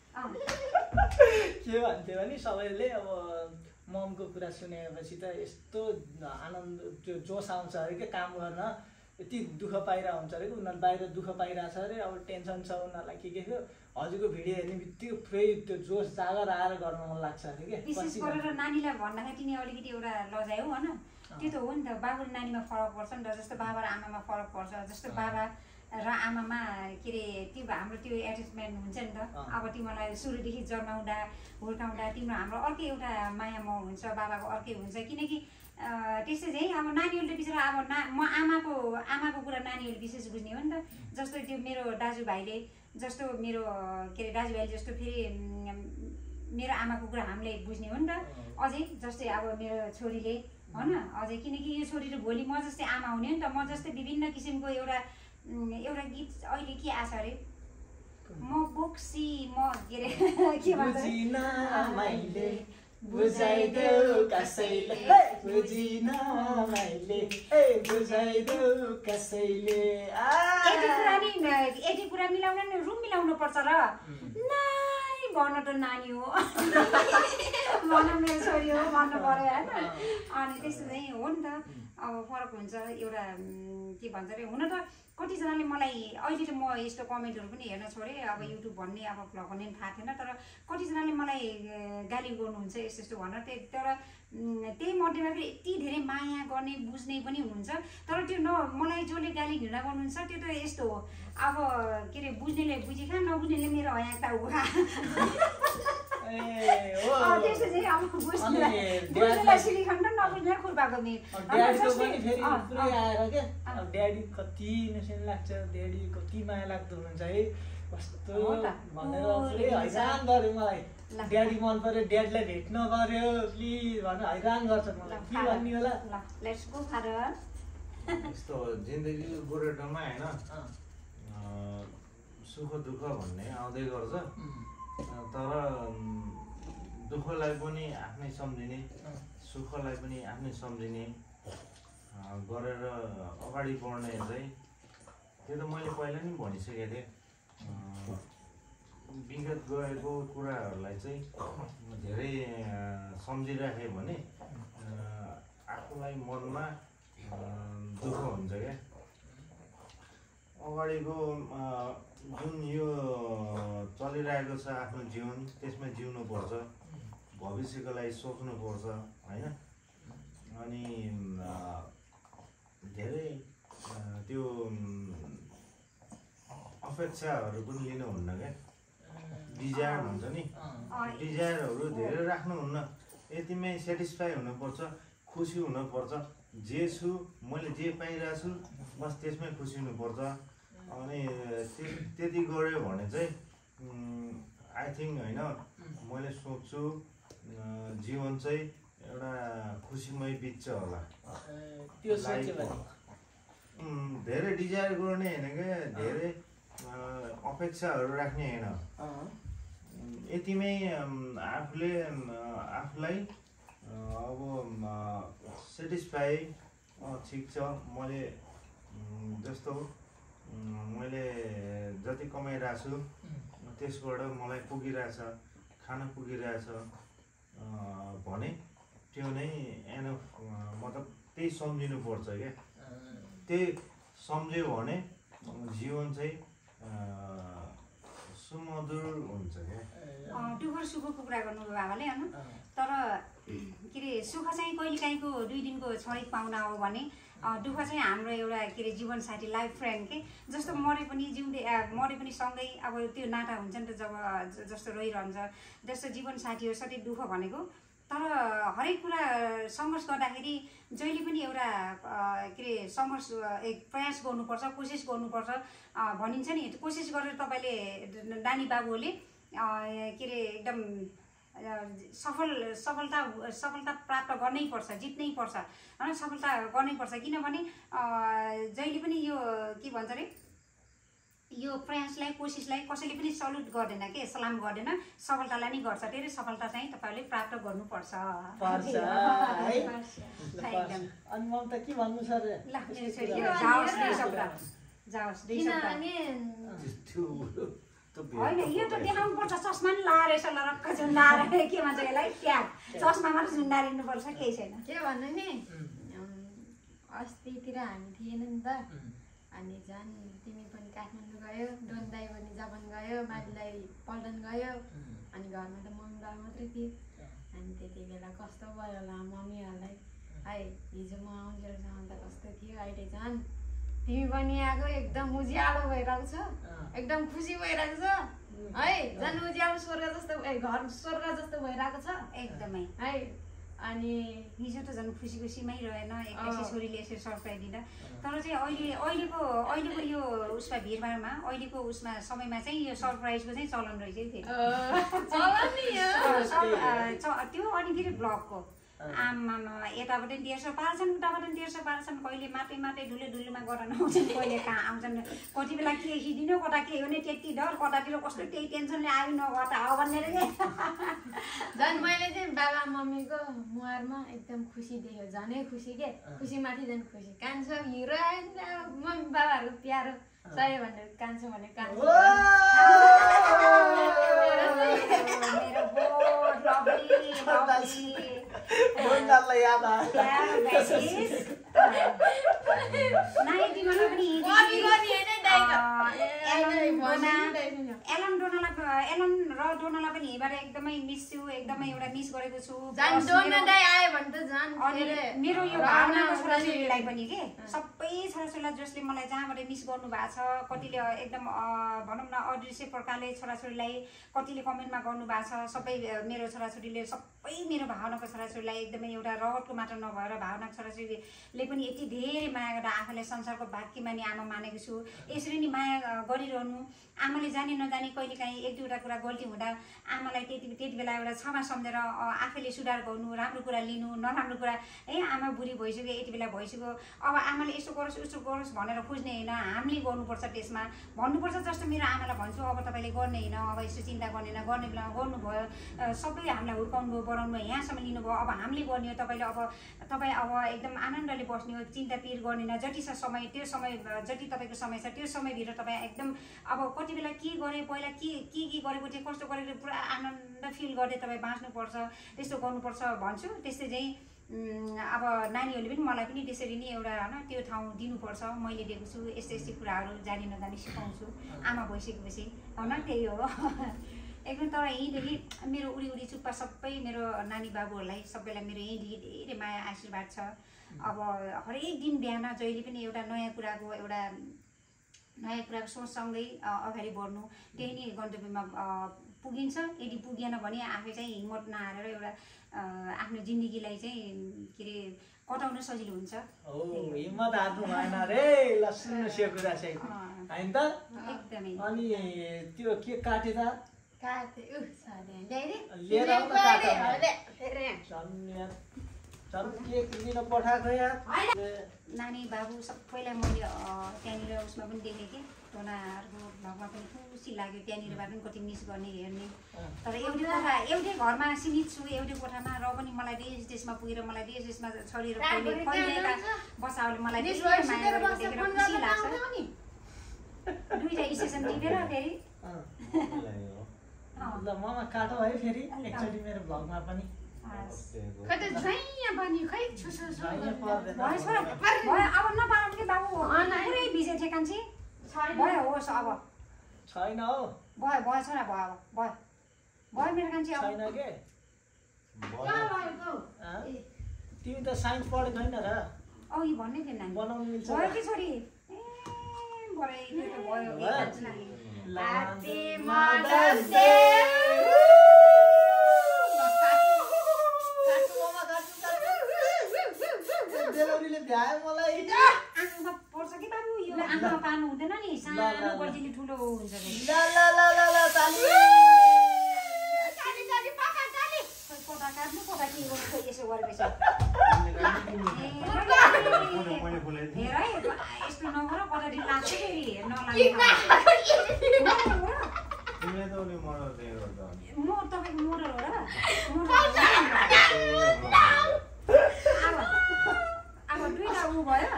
के भन्थ्यो भने सबैले अब ममको कुरा सुनेपछि त यस्तो आनन्द त्यो जोस आउँछ अरे क्या काम गर्न यति दुःख पाइरहेको हुन्छ अरे कि उनीहरू बाहिर दुःख पाइरहेको छ अरे अब टेन्सन छ उनीहरूलाई के के थियो हजुरको भिडियो हेर्ने बित्तिकै फेरि त्यो जोस जागर आएर गर्न मन लाग्छ अरे क्या विशेष गरेर नानीलाई भन्दाखेरि तिमी अलिकति एउटा लजायौ होइन त्यो त हो नि त बाबु र नानीमा फरक पर्छ नि त जस्तो बाबा र आमामा फरक पर्छ जस्तो बाबा र आमामा के अरे त्यो हाम्रो त्यो एट्याचमेन्ट हुन्छ नि त अब तिमीलाई सुरुदेखि जन्माउँदा हुर्काउँदा तिम्रो हाम्रो अर्कै एउटा माया मोह हुन्छ बाबाको अर्कै हुन्छ किनकि त्यस्तै चाहिँ अब नानीहरूले बिचरा अब ना म आमाको आमाको कुरा नानीहरूले विशेष बुझ्ने हो नि त जस्तो त्यो मेरो दाजुभाइले जस्तो मेरो के अरे दाजुभाइले जस्तो फेरि मेरो आमाको कुरा हामीले बुझ्ने हो नि त अझै जस्तै अब मेरो छोरीले होइन अझै किनकि यो छोरी त भोलि म जस्तै आमा हुने हो नि त म जस्तै विभिन्न किसिमको एउटा एउटा गीत अहिले के आछ अरे म बोक्सी म के अरे के भन्छ बुझाइदेऊ कसैले बुझिन मैले ए बुझाइदेऊ कसैले यति कुरा नि यति कुरा मिलाउन नि रुम मिलाउनु पर्छ र नाइ भन त नानी हो भन मेरो छोरी हो भन्नु पर्यो होइन अनि त्यस्तो चाहिँ हो नि त अब फरक हुन्छ एउटा के भन्छ अरे हुन त कतिजनाले मलाई अहिले त म यस्तो कमेन्टहरू पनि हेर्न छोडेँ अब युट्युब भन्ने अब भ्लग भन्ने थाहा थिएन तर कतिजनाले मलाई गाली गर्नुहुन्छ यस्तो यस्तो भनेर त्यही तर त्यही मध्येमा फेरि यति धेरै माया गर्ने बुझ्ने पनि हुनुहुन्छ तर त्यो न मलाई जसले गाली घृणा गर्नुहुन्छ त्यो त यस्तो हो अब के अरे बुझ्नेले बुझेका नबुझ्नेले मेरो हयाक्ता हो त्यस्तो चाहिँ अब बुझ्नेलाई सिलिखण्ड नबुझ्ने खुर्पाको नि ड्याडीको पनि फेरि पुरै आएर क्या अब ड्याडी कति इनोसेन्ट लाग्छ ड्याडी कति माया लाग्दो हुनुहुन्छ है कस्तो भनेर पुरै हैरान गर्यो मलाई ड्याडी मन पर्यो ड्याडीलाई भेट्न पर्यो प्लिज भनेर हैरान गर्छ मलाई के भन्ने होला लेट्स गो फादर यस्तो जिन्दगीको गोरेटोमा होइन सुख दुःख भन्ने आउँदै गर्छ तर दुःखलाई पनि आफ्नै सम्झिने सुखलाई पनि आफ्नै सम्झिने गरेर अगाडि बढ्ने चाहिँ त्यो त मैले पहिला नि भनिसकेको थिएँ विगत गएको कुराहरूलाई चाहिँ धेरै सम्झिराखेँ भने आफूलाई मनमा दुःख हुन्छ क्या अगाडिको जुन यो चलिरहेको छ आफ्नो जीवन त्यसमा जिउनुपर्छ भविष्यको लागि सोच्नुपर्छ होइन अनि धेरै त्यो अपेक्षाहरू पनि लिनुहुन्न क्या डिजायर हुन्छ नि डिजायरहरू धेरै राख्नुहुन्न यतिमै सेटिस्फाई हुनुपर्छ खुसी हुनुपर्छ जे छु मैले जे पाइरहेको छु बस त्यसमै खुसी हुनुपर्छ अनि त्यति गऱ्यो भने चाहिँ आई थिङ्क होइन मैले सोच्छु जीवन चाहिँ एउटा खुसीमय बित्छ होला त्यो सोच्यो भने धेरै डिजायर गर्ने होइन क्या धेरै अपेक्षाहरू राख्ने होइन यतिमै आफूले आफूलाई अब सेटिस्फाई ठिक छ मैले जस्तो मैले जति कमाइरहेको छु त्यसबाट मलाई पुगिरहेछ खान पुगिरहेछ भने त्यो नै एनफ मतलब त्यही सम्झिनुपर्छ क्या त्यही सम्झ्यो भने जीवन चाहिँ सुमधुर हुन्छ क्या। दुःख र सुखको कुरा गर्नुभयो बाबाले होइन। तर के अरे सुख चाहिँ कहिलेकाहीँको दुई दिनको क्षणिक पाउना हो भने दुःख चाहिँ हाम्रो एउटा के अरे जीवनसाथी लाइफ फ्रेन्ड के जस्तो मरे पनि जिउँदै मरे पनि सँगै अब त्यो नाता हुन्छ नि त जब जस्तो रहिरहन्छ जस्तो जीवनसाथी हो सधैँ दुःख भनेको। तर हरेक कुरा सङ्घर्ष गर्दाखेरि जहिले पनि एउटा के अरे सङ्घर्ष एक प्रयास गर्नुपर्छ कोसिस गर्नुपर्छ भनिन्छ नि। कोसिस गरेर तपाईँले नानी बाबुहरूले के अरे एकदम सफल सफलता सफलता प्राप्त गर्नै पर्छ जित्नै पर्छ होइन सफलता गर्नै पर्छ। किनभने जहिले पनि यो के भन्छ अरे यो प्रयासलाई कोसिसलाई कसैले पनि सल्युट गर्दैन के सलाम गर्दैन सफलतालाई नै गर्छ। धेरै सफलता चाहिँ तपाईँले प्राप्त गर्नुपर्छ। अनि म त के भन्नु छ रे ल मेरो छोरी जाओस् दुई शब्द जाओस् दुई शब्द होइन यो त देखाउनु पर्छ चस्मा नि लाएर यसो लरक्क जुन लाएर के भन्छ यसलाई ट्याग चस्मा मात्र झुन्डारिनुपर्छ केही छैन। के भन्नु नि अस्तितिर हामी थिएन नि त अनि झन् तिमी पनि काठमाडौँ गयो डोनदाई पनि जापान गयो माइलीलाई पल्टन गयो अनि घरमा त मम्मी बाबा मात्रै थिए। अनि त्यति बेला कस्तो भयो होला मम्मीहरूलाई है हिजो म आउन्जेलसम्म त कस्तो थियो अहिले झन् तिमी पनि आएको एकदम उज्यालो भइरहेको छ एकदम खुसी भइरहेको छ है झन् उज्यालो स्वर्ग जस्तो घर स्वर्ग जस्तो भइरहेको छ एकदमै है। अनि हिजो त झन् खुसी खुसीमै रहेन एक्काइसी छोरीले यसरी सरप्राइज दिँदा। तर चाहिँ अहिले अहिलेको अहिलेको यो उसमा भिडभाडमा अहिलेको उसमा समयमा चाहिँ यो सरप्राइजको चाहिँ चलन रहेछ त्यो। अनि फेरि ब्लगको आमामा यताबाट डेढ सौ पार्छन् उताबाट डेढ सौ पार्छन् कहिले माटै माटै धुले धुलोमा गरेर आउँछन् कहिले कहाँ आउँछन् कति बेला के खिदिनु कता के हुने त्यति डर कतातिर कस्तो त्यही टेन्सनले आयो नगर्दा हो भनेर के झन् मैले चाहिँ बाबा मम्मीको मुहारमा एकदम खुसी देख्यो झनै खुसी के खुसीमाथि झन् खुसी कान्छ हिरो आयो नि मम्मी बाबाहरू प्यारो सही भनेर कान्छ भने कान्छ याद एलन डोनालाई एलन र डोनालाई पनि हिँडेर एकदमै मिस छु एकदमै एउटा मिस गरेको छु। मेरो यो भावनाको छोराछोरीलाई पनि के सबै छोराछोरीलाई जसले मलाई जहाँबाट मिस गर्नु भएको छ कतिले एकदम भनौँ न अदृश्य प्रकारले छोराछोरीलाई कतिले कमेन्टमा गर्नु भएको छ सबै मेरो छोराछोरीले सबै मेरो भावनाको छोराछोरीलाई एकदमै एउटा रगतको मात्र नभएर भावनाको छोराछोरीले पनि यति धेरै माया गरेर आफूलाई संसारको भाग्य माने आमा मानेको छु। यसरी नै माया गरिरहनु आमाले जाने नजाने कहिलेकाहीँ एक दुईवटा कुरा गल्ती हुँदा आमालाई त्यति त्यति बेला एउटा क्षमा सम्झेर आफैले सुधार गर्नु राम्रो कुरा लिनु नराम्रो कुरा है आमा बुढी भइसक्यो यति बेला भइसक्यो अब आमाले यसो गरोस् उसो गरोस् भनेर खोज्ने होइन हामीले गर्नुपर्छ त्यसमा भन्नुपर्छ। जस्तो मेरो आमालाई भन्छु अब तपाईँले गर्ने होइन अब यसो चिन्ता गर्नेन गर्ने बेलामा गर्नुभयो सबै हामीलाई हुर्काउनु भयो बढाउनु भयो यहाँसम्म लिनुभयो अब हामीले गर्ने हो तपाईँले अब तपाईँ अब एकदम आनन्दले बस्ने हो चिन्ता पिर गर्नेन जति छ समय त्यो समय जति तपाईँको समय छ त्यो समयभित्र तपाईँ एकदम अब कति बेला के गरेँ पहिला के के के गरेको थिएँ कस्तो गरेको पुरा आनन्द फिल गर्दै तपाईँ बाँच्नुपर्छ त्यस्तो गर्नुपर्छ भन्छु। त्यस्तै चाहिँ अब नानीहरूले पनि मलाई पनि त्यसरी नै एउटा होइन त्यो ठाउँ दिनुपर्छ मैले दिएको छु यस्तो यस्तो कुराहरू जानी नजानी सिकाउँछु आमा भइसकेपछि होइन त्यही हो एकदम। तर यहीँदेखि मेरो उडी उडी चुप्पा सबै मेरो नानी बाबुहरूलाई सबैलाई मेरो यहीँदेखि धेरै माया आशीर्वाद छ। अब हरेक दिन बिहान जहिले पनि एउटा नयाँ कुराको एउटा नयाँ कुराको सोचसँगै अगाडि बढ्नु त्यही नै गन्तव्यमा पुगिन्छ। यदि पुगेन भने आफै चाहिँ हिम्मत नहारेर एउटा आफ्नो जिन्दगीलाई चाहिँ के अरे कटाउन सजिलो हुन्छ। हिम्मत हार्नु भएन रे ल सुन्नुहोस् यो कुरा चाहिँ होइन त एकदमै। अनि त्यो के काटे त लिएर आउनु काटे चल केक लिन पठाएको यार नानी बाबु सबैलाई मैले त्यहाँनिर उसमा पनि देखेँ कि टोनाहरूको भ्लगमा पनि खुसी लाग्यो त्यहाँनिरबाट पनि कति मिस गर्ने हेर्ने। तर एउटै कोठा एउटै घरमा सीमित छु एउटै कोठामा र पनि मलाई देश देशमा पुगेर मलाई देश देशमा छोडेर फैलिएका बसाहरूले मलाई देखेर खुसी लाग्छ। दुईवटा स्टेसन टिपेर फेरि ल ममा काटो है फेरि एकचोटि मेरो भ्लगमा पनि अब नपाराले बाबु पुरै बिजे ठेकान्छे भयो होस् अब छैन हौ भयो भयो छोरा भयो अब भयो भयो मेरो कान्छी अब छैन के कहाँ भएको तिमी त साइन्स पढेको छैन र औ यी भन्ने थिएन नानी बनाउनु मिल्छ भयो कि छोरी ए बरै त्यो त भयो ए कान्छी नानी ह्यापी मदर्स डे डेलिभरीले भ्यायो मलाई आँखामा पर्छ कि बाबु यो आँखामा पार्नु हुँदैन नि सानो बल्छीले ठुलो हुन्छ नि ल ल ल ल ल ताली चाली चाली पका चाली खोइ कोटा काट्नु कोटा के गर्नु खोइ यसो गरेपछि मैले बोलाइदिएँ हेर है यस्तो नगर कता दिन लाग्छ फेरि नलाग्ने तिमीले त उसले मर्डर दिएर गर्दा म तपाईँको मोडल हो र अब अब दुईवटा ऊ भयो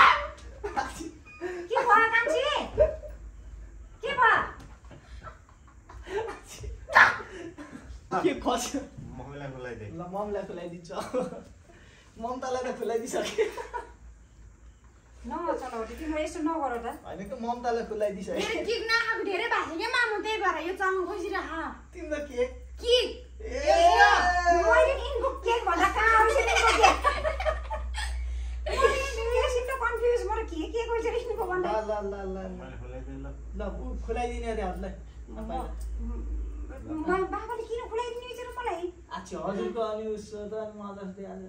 के भयो कान्छी के भयो के खस्यो मम्मीलाई बोलाइदिएँ ल मम्मीलाई खुलाइदिन्छ ममतालाई त खुलाइदिइसके नचलाउ तिम्रो यस्तो नगर त होइन कि ममतालाई खुलाइदिइसके मेरो केक नखाएको धेरै भएको छ क्या मामु त्यही भएर यो चम्म खोसिरह तिम्रो के केक मैले यिनको केक भन्दा कहाँ आउँछ यिनको केक एकछिन त कन्फ्युज म के के खोइछ यिनको ल भन्दा ल ल ल मैले बोलाइदिएँ ल ल खुलाइदिने अरे हजुरलाई बाबाले किन खुलाइदिने विचार मलाई अच्छा हजुरको अनि उसो त मदर्स डे आज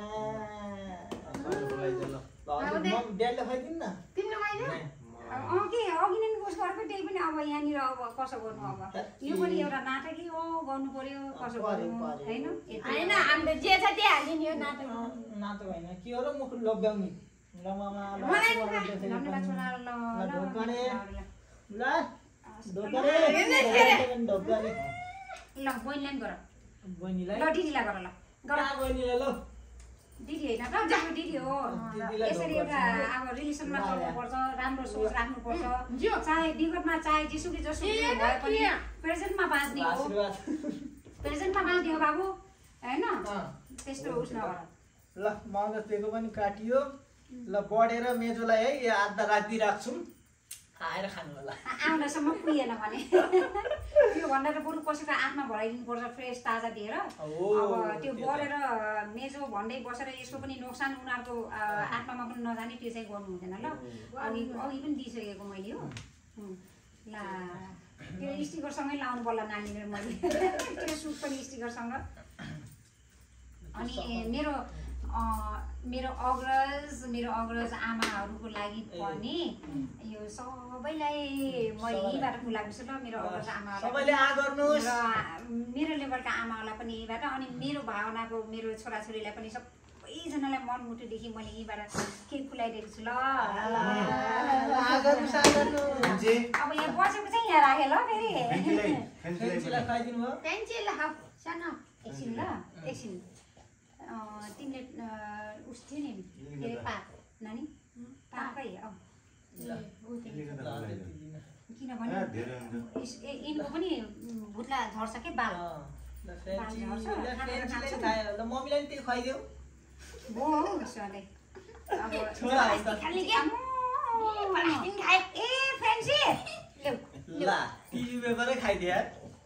मैले बोलाइदिएँ ल हजुर म ड्याडले खुवाइदिनु न तिमीले मैले अँ के अघि नै कोस गरेको त्यही पनि अब यहाँनिर अब कसो गर्नु अब यो पनि एउटा नाटकै हो गर्नु पर्यो कसो गर्नु होइन होइन हामीले जे छ त्यही हाल्ने नि यो नाटक नाटक होइन के हो र मुख लग्गाउने ल मामा मलाई धन्यवाद छोरा ल ढोकाने ल ढोकाने ढोकाने ल बहिनीलाई गर बहिनीलाई ल दिदीलाई गर ल गर कहाँ बहिनीलाई ल दिदी होइन त जस्तो दिदी हो यसरी एउटा अब रिलेसनमा चल्नुपर्छ राम्रो सोच राख्नुपर्छ चाहे विगतमा चाहे जेसुकै जसुकै भए पनि प्रेजेन्टमा बाँच्ने हो प्रेजेन्टमा बाँच्ने हो बाबु होइन त्यस्तो उस नगर ल मगज दिएको पनि काटियो ल बढेर मेजोलाई है यो आधा राखिदिइ राख्छौँ आएर खानु होला आउँदासम्म पुगेन भने त्यो भन्दा त बरु कसैको आत्मा भराइदिनुपर्छ फ्रेस ताजा दिएर अब त्यो बढेर मेजो भन्दै बसेर यसको पनि नोक्सान उनीहरूको आत्मामा पनि नजाने त्यो चाहिँ गर्नु हुँदैन ल अघि अघि पनि दिइसकेको मैले हो ला त्यो स्टिकरसँगै लाउनु पर्ला नानीले मैले त्यो सुट पनि स्टिकरसँग अनि मेरो मेरो अग्रज मेरो अग्रज आमाहरूको लागि पनि यो सबैलाई म यहीँबाट खुलाउँछु ल मेरो अग्रज आमाहरूलाई र मेरो लेभलका आमाहरूलाई पनि यहीँबाट अनि मेरो भावनाको मेरो छोराछोरीलाई पनि सबैजनालाई मनमुटुदेखि मैले यहीँबाट केक खुलाइदिएको छु ल अब यहाँ बसेको चाहिँ यहाँ राखेँ ल फेरि एकछिन ल एकछिन तिमीले उस थियो नि के अरे पाक नानी पाकै किनभने यिनको पनि भुत्ला झर्छ के बाल मम्मीलाई त्यही खुवाइदेऊ भो हौ सधैँ अब ए फ्रेन्सी ल टिभी पेपरै खाइदिए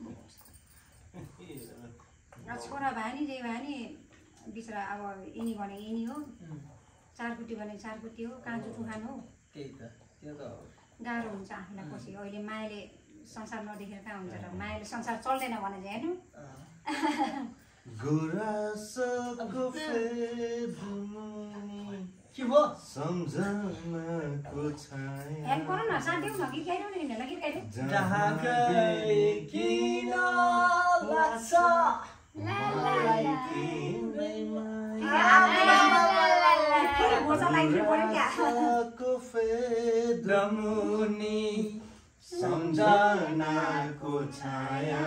छोरा भयो नि जे भयो नि बिचरा अब यिनी भने यिनी हो चारकुटी भने चारकुटी हो काँचो टुखान हो त्यही त त्यो त गाह्रो हुन्छ आफूलाई पछि अहिले मायाले संसार नदेखेर कहाँ हुन्छ र मायाले संसार चल्दैन भने चाहिँ हेर्नु हेल्प गरौँ न साथ देऊ न गीत गाइरहनु नि गीत गाइरहनु सम्झनाको छाया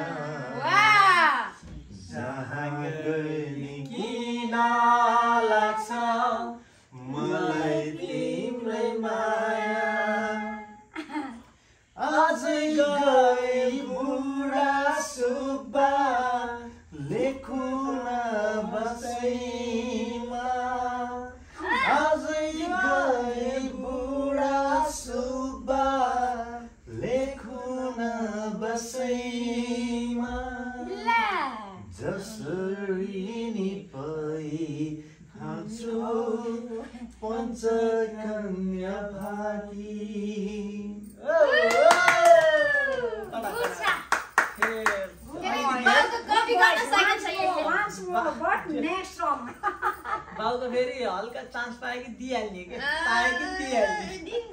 जहाँ गए किन लाग्छ मलाई तिम्रै माया अझै गए बुढा सुब्बा लेखुन बसैमा अझै गए हाल्छु पञ्चकन्या भाती बाउ त फेरि हल्का चान्स पायो कि दिइहाल्ने के पायो कि दिइहाल्ने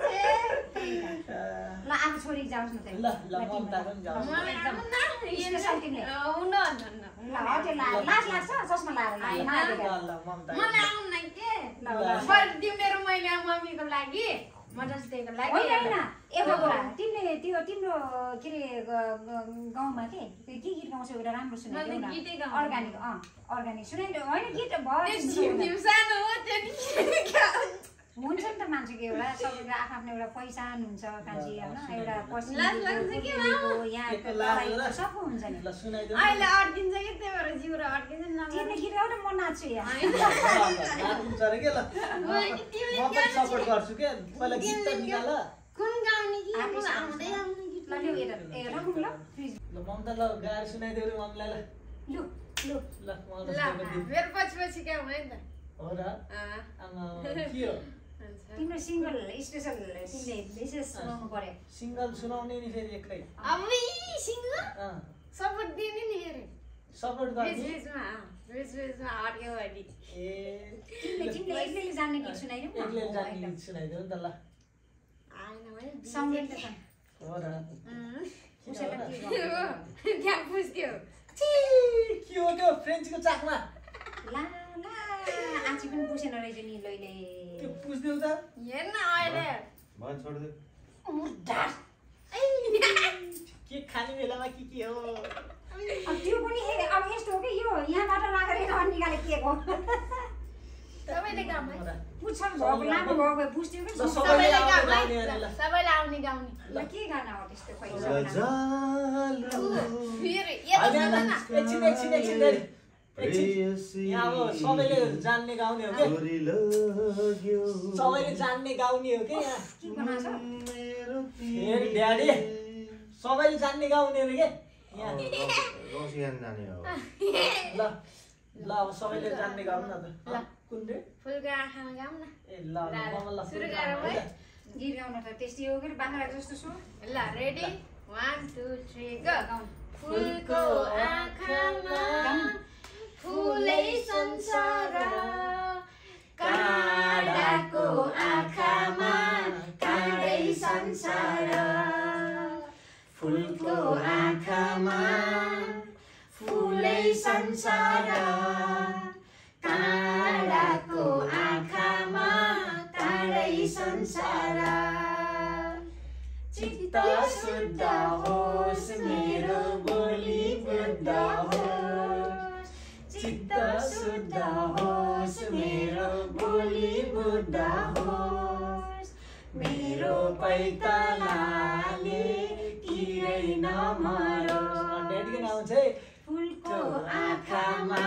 ल अब छोरी जाओस् न त ल ल ममता पनि जाओस् लाज लाग्छ चस्मा लाएर ल ममता मेरो मैले मम्मीको लागि म जस्तैको लागि होइन एउटा कुरा तिमीले त्यो तिम्रो के अरे गाउँमा के के गीत गाउँछ एउटा राम्रो सुनाइदियो अर्गानिक अँ अर्गानिक सुनाइदियो होइन गीत हुन्छ नि त मान्छेको एउटा सबैको आफ्नो एउटा पहिचान हुन्छ कान्छी होइन एउटा यहाँ सबै हुन्छ नि अहिले अड्किन्छ कि त्यही भएर जिउरो अड्किन्छ नि तिमीले गीत गाउन म नाच्छु यहाँ सपोर्ट गर्छु के पहिला गीत त निकाल कुन गाउने कि आउँदै आउने गीत ल लु हेर ए राखौँ ल प्लिज ल ममता ल गाएर सुनाइदेऊ रे मम्मीलाई ल लु लु ल ल मेरो पछि पछि क्या है त हो र आमा के हो तिम्रो सिङ्गल स्पेसल तिमीले विशेष सुनाउनु पर्यो सिङ्गल सुनाउने नि फेरि एक्लै अब सिङ्गल सपोर्ट दिने नि हेरे सपोर्ट बेच गर्ने बेचमा बेच बेचमा अड्क्यो अनि ए तिमीले तिमीले एक्लैले जान्ने गीत सुनाइदिऊ न एक्लै जान्ने गीत सुनाइदेऊ नि त ल आएन भने सङ्गीत त हो र उसैलाई के त्यहाँ पुस्थ्यो के हो त्यो फ्रेन्चको चाकमा ला ला आँची पनि पुसेन रहेछ नि लैले त्यो पुस्देऊ त हेर न अहिले भयो छोडिदियो के खाने बेलामा के के हो अब त्यो पनि अब यस्तो हो कि यो यहाँबाट राखेर यता निकाले के को सबैले गाउँ है पुच्छौ भएको लामो भएको पुस्थ्यो कि सबैले गाउँ है सबैले आउने गाउने ल के गाना हो त्यस्तो खै फेरि यता सुन न एकछिन एकछिन एकछिन यहाँ अब सबैले जान्ने गाउने हो कि सबैले जान्ने गाउने हो कि यहाँ के बनाएको ड्याडी सबैले जान्ने गाउने हो कि यहाँ रसियान जाने हो ल ल अब सबैले जान्ने गाउँ न त कुन रे फुलको आँखामा गाउँ न ए ल ल ल सुरु गरौँ है गीत गाउन त त्यस्तै हो कि बाख्रा जस्तो छु ल ready one two three go फुलको आँखामा फुलै संसार काँडाको आँखामा काँडै संसार फुलको आँखामा फुलै संसार काँडाको आँखामा काँडै संसार चित्त शुद्ध होस् मेरो बोली बुद्ध होस् चित्त शुद्ध होस् मेरो बोली बुद्ध होस् मेरो पैतालाले किरै नमरोस् ड्याडीको नाम चाहिँ फुलको आँखामा